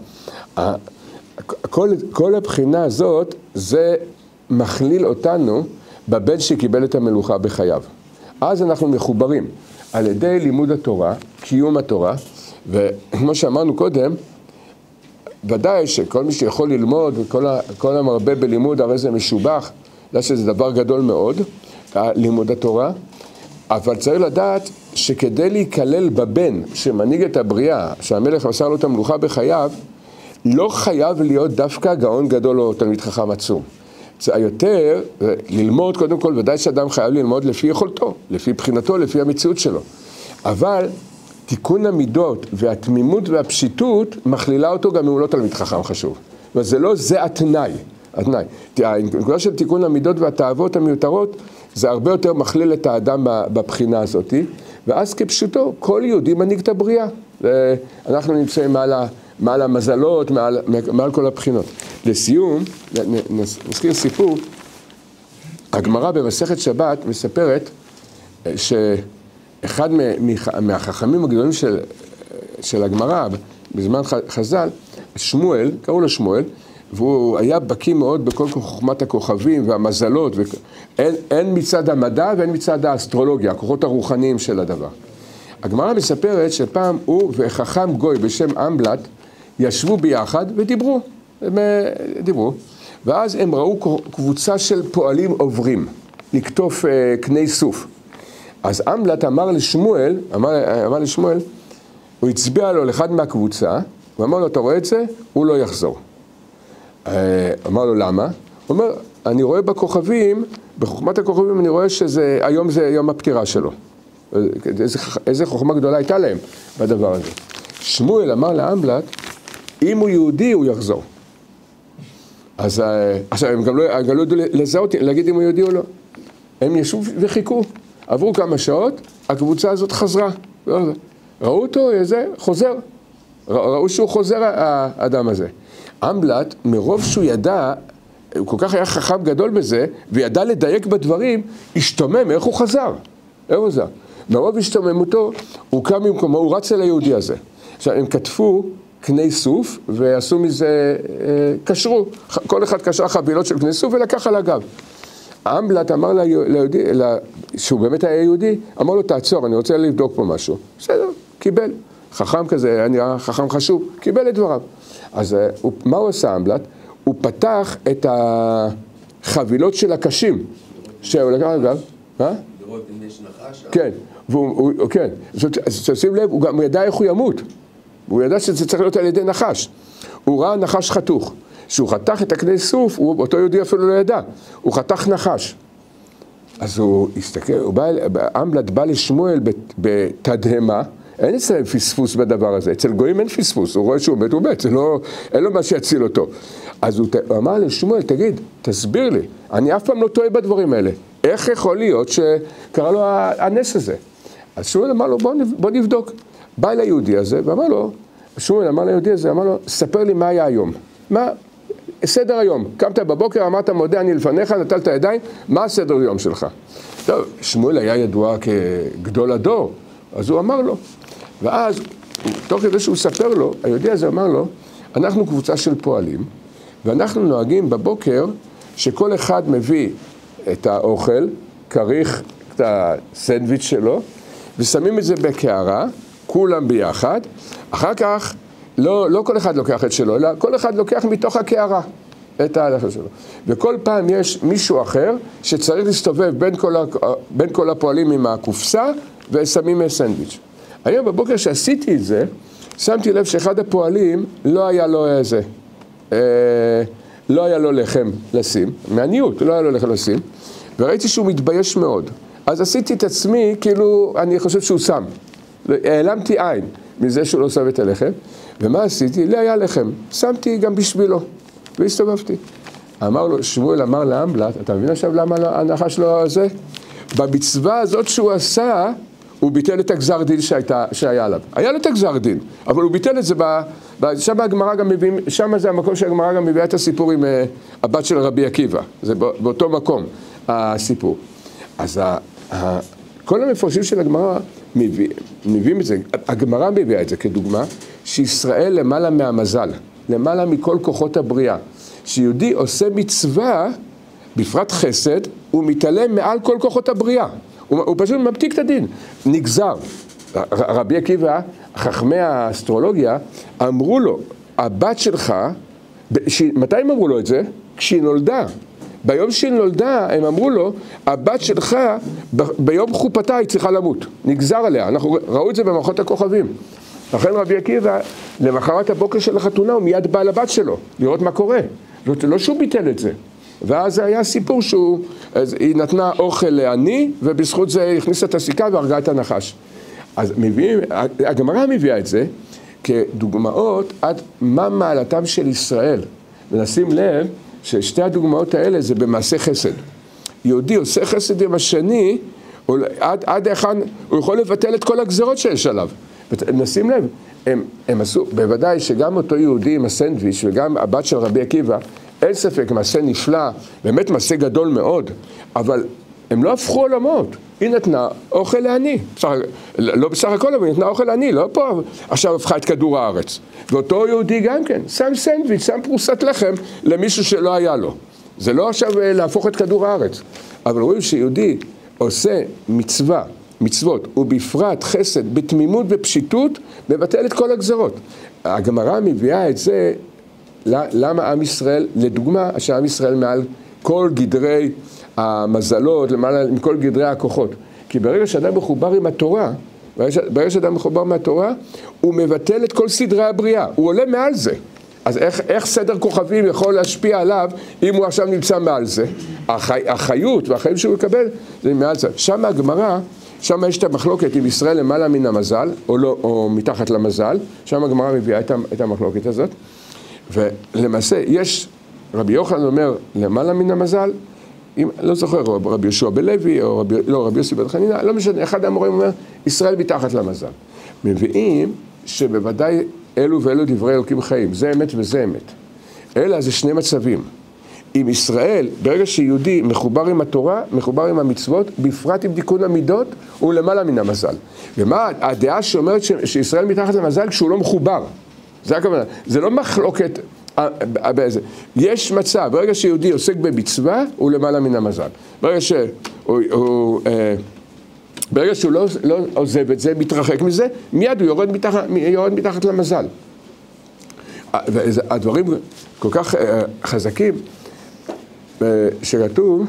כל הבחינה הזאת, זה מכליל אותנו בבן שקיבל את המלוכה בחייו. אז אנחנו מחוברים על ידי לימוד התורה, קיום התורה, וכמו שאמרנו קודם, ודאי שכל מי שיכול ללמוד, כל המרבה בלימוד, הרי זה משובח, זה שזה דבר גדול מאוד, לימוד התורה, אבל צריך לדעת שכדי להיכלל בבן שמנהיג את הבריאה, שהמלך מסר לו את המלוכה בחייו, לא חייב להיות דווקא גאון גדול או תלמיד חכם עצום. יותר ללמוד, קודם כל, ודאי שאדם חייב ללמוד לפי יכולתו, לפי בחינתו, לפי המציאות שלו. אבל תיקון המידות והתמימות והפשיטות מכלילה אותו גם אם הוא לא תלמיד חכם חשוב. וזה לא זה התנאי. הנקודה של תיקון המידות והתאוות המיותרות, זה הרבה יותר מכליל את האדם בבחינה הזאת, ואז כפשוטו, כל יהודי מנהיג את הבריאה. אנחנו נמצאים מעל המזלות, מעל כל הבחינות. לסיום, נזכיר סיפור, הגמרא במסכת שבת מספרת שאחד מהחכמים הגדולים של הגמרא, בזמן חז"ל, שמואל, קראו לו שמואל, והוא היה בקיא מאוד בכל חוכמת הכוכבים והמזלות, אין מצד המדע ואין מצד האסטרולוגיה, הכוחות הרוחניים של הדבר. הגמרא מספרת שפעם הוא וחכם גוי בשם אמבלט ישבו ביחד ודיברו, ואז הם ראו קבוצה של פועלים עוברים, לקטוף קני סוף. אז אמבלט אמר לשמואל, הוא הצביע לו לאחד מהקבוצה, הוא אמר לו, אתה רואה את זה? הוא לא יחזור. אמר לו, למה? הוא אומר, אני רואה בכוכבים, בחוכמת הכוכבים אני רואה שהיום זה יום הפטירה שלו. איזה חוכמה גדולה הייתה להם בדבר הזה. שמואל אמר לאמבלט, אם הוא יהודי הוא יחזור. אז עכשיו הם גם לא ידעו לזהות, להגיד אם הוא יהודי או לא. הם ישבו וחיכו. עברו כמה שעות, הקבוצה הזאת חזרה. ראו אותו, חוזר. ראו שהוא חוזר האדם הזה. אמבלט, מרוב שהוא ידע, הוא כל כך היה חכם גדול בזה, וידע לדייק בדברים, השתומם, איך הוא חזר? איך הוא חזר? מרוב השתוממותו, הוא קם במקומו, הוא רץ אל היהודי הזה. עכשיו, הם כתפו קני סוף, ועשו מזה, קשרו, כל אחד קשר חבילות של קני סוף, ולקח על הגב. אמבלט אמר ליהודי, שהוא באמת היה יהודי, אמר לו, תעצור, אני רוצה לבדוק פה משהו. בסדר, קיבל. חכם כזה, היה נראה חכם חשוב, קיבל את דבריו. אז מה הוא עשה אמבלט? הוא פתח את החבילות של הקשים, שהוא לקח אגב, לראות אם יש נחש? כן, כן, תשים לב, הוא גם ידע איך הוא ימות, הוא ידע שזה צריך להיות על ידי נחש, הוא ראה נחש חתוך, כשהוא חתך את הקני סוף, אותו יהודי אפילו לא ידע, הוא חתך נחש, אז הוא הסתכל, אמבלט בא לשמואל בתדהמה, אין אצלם פספוס בדבר הזה, אצל גויים אין פספוס, הוא רואה שהוא מת, הוא מת, אין לו מה שיציל אותו. אז הוא אמר לשמואל, תגיד, תסביר לי, אני אף פעם לא טועה בדברים האלה, איך יכול להיות שקרה לו הנס הזה? אז שמואל אמר לו, בוא נבדוק. בא אל היהודי הזה, ואמר לו, שמואל אמר ליהודי הזה, אמר לו, ספר לי מה היה היום. מה? סדר היום. קמת בבוקר, אמרת מודה, אני לפניך, נטלת ידיים, מה הסדר היום שלך? טוב, שמואל היה ידוע כגדול הדור, אז הוא אמר לו. ואז, תוך כדי שהוא ספר לו, היהודי הזה אמר לו, אנחנו קבוצה של פועלים, ואנחנו נוהגים בבוקר שכל אחד מביא את האוכל, כריך את הסנדוויץ' שלו, ושמים את זה בקערה, כולם ביחד, אחר כך לא כל אחד לוקח את שלו, אלא כל אחד לוקח מתוך הקערה את האוכל שלו. וכל פעם יש מישהו אחר שצריך להסתובב בין כל הפועלים עם הקופסה, ושמים סנדוויץ'. היום בבוקר שעשיתי את זה, שמתי לב שאחד הפועלים לא היה לו לא היה לו לחם לשים, מעניות, לא היה לו לחם לשים, וראיתי שהוא מתבייש מאוד. אז עשיתי את עצמי, כאילו, אני חושב שהוא שם. העלמתי עין מזה שהוא לא שם את הלחם, ומה עשיתי? לי היה לחם, שמתי גם בשבילו, והסתובבתי. שמואל אמר לאמבלט, אתה מבין עכשיו למה הנחש לא זה? במצווה הזאת שהוא עשה, הוא ביטל את הגזר דין שהיה עליו. היה לו את הגזר דין, אבל הוא ביטל את זה, שם הגמרא גם מביאים, שם זה המקום שהגמרא גם מביאה את הסיפור עם הבת של רבי עקיבא, זה באותו מקום הסיפור. אז כל המפרשים של הגמרא מביאים את זה, הגמרא מביאה את זה כדוגמה, שישראל למעלה מהמזל, למעלה מכל כוחות הבריאה, שיהודי עושה מצווה, בפרט חסד, הוא מתעלם מעל כל כוחות הבריאה. הוא פשוט מבטיק את הדין, נגזר. רבי עקיבא, חכמי האסטרולוגיה, אמרו לו, הבת שלך, מתי הם אמרו לו את זה? כשהיא נולדה. ביום שהיא נולדה, הם אמרו לו, הבת שלך, ביום חופתה היא צריכה למות. נגזר עליה, אנחנו ראו את זה במערכות הכוכבים. לכן רבי עקיבא, למחרת הבוקר של החתונה, הוא מיד בא לבת שלו, לראות מה קורה. לא שהוא ביטל את זה. ואז היה סיפור שהיא נתנה אוכל לעני, ובזכות זה הכניסה את הסיכה והרגה את הנחש. אז הגמרא מביאה את זה כדוגמאות עד מה מעלתם של ישראל. ונשים לב ששתי הדוגמאות האלה זה במעשה חסד. יהודי עושה חסד עם השני, עד היכן הוא יכול לבטל את כל הגזרות שיש עליו. נשים לב, הם עשו, בוודאי שגם אותו יהודי עם הסנדוויץ' וגם הבת של רבי עקיבא, אין ספק, מעשה נפלא, באמת מעשה גדול מאוד, אבל הם לא הפכו עולמות. היא נתנה אוכל לעני, לא בסך הכל, אבל היא נתנה אוכל לעני, לא פה עכשיו הפכה את כדור הארץ. ואותו יהודי גם כן, שם סנדוויץ', שם פרוסת לחם למישהו שלא היה לו. זה לא עכשיו להפוך את כדור הארץ. אבל רואים שיהודי עושה מצוות, ובפרט חסד, בתמימות ופשיטות, מבטל את כל הגזרות. הגמרא מביאה את זה, למה עם ישראל, לדוגמה, שעם ישראל מעל כל גדרי המזלות, למעלה מכל גדרי הכוחות. כי ברגע שאדם מחובר עם התורה, ברגע שאדם מחובר מהתורה, הוא מבטל את כל סדרי הבריאה, הוא עולה מעל זה. אז איך סדר כוכבים יכול להשפיע עליו אם הוא עכשיו נמצא מעל זה? החיות והחיים שהוא יקבל זה מעל זה. שם הגמרא, שם יש את המחלוקת אם ישראל למעלה מן המזל או, לא, או מתחת למזל, שם הגמרא מביאה את המחלוקת הזאת. ולמעשה יש, רבי יוחנן אומר למעלה מן המזל, לא זוכר, רבי יהושע בלוי או רבי יוסי בן חנינא, לא משנה, אחד המורים אומר ישראל מתחת למזל. מביאים שבוודאי אלו ואלו דברי אלוקים חיים, זה אמת וזה אמת. אלא זה שני מצבים. עם ישראל, ברגע שיהודי מחובר עם התורה, מחובר עם המצוות, בפרט עם תיקון המידות, הוא למעלה מן המזל. ומה הדעה שאומרת שישראל מתחת למזל כשהוא לא מחובר? זה הכוונה. זה לא מחלוקת באיזה. יש מצב, ברגע שיהודי עוסק במצווה, הוא למעלה מן המזל. ברגע שהוא לא עוזב את זה, מתרחק מזה, מיד הוא יורד מתחת למזל. והדברים כל כך חזקים, שכתוב,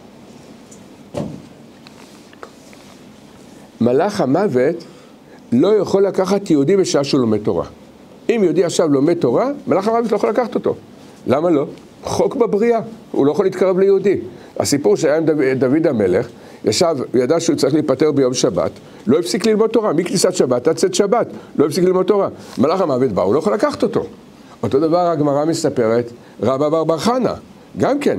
מלאך המוות לא יכול לקחת יהודי בשעה שהוא לומד תורה. אם יהודי עכשיו לומד תורה, מלאך המוות לא יכול לקחת אותו. למה לא? חוק בבריאה, הוא לא יכול להתקרב ליהודי. הסיפור שהיה עם דוד המלך, ישב, ידע שהוא צריך להיפטר ביום שבת, לא הפסיק ללמוד תורה, מכניסת שבת עד צאת שבת, לא הפסיק ללמוד תורה. מלאך המוות בא, הוא לא יכול לקחת אותו. אותו דבר הגמרא מספרת, רבא בר חנא, גם כן,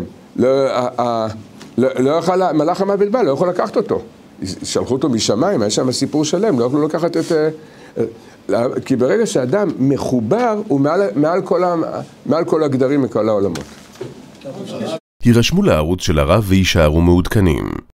לא יכול, מלאך המוות בא, לא יכול לקחת אותו. שלחו אותו משמיים, היה שם סיפור שלם, לא יכולו לקחת את... כי ברגע שאדם מחובר, הוא מעל כל הגדרים מכל העולמות. הירשמו לערוץ של הרב ויישארו מעודכנים.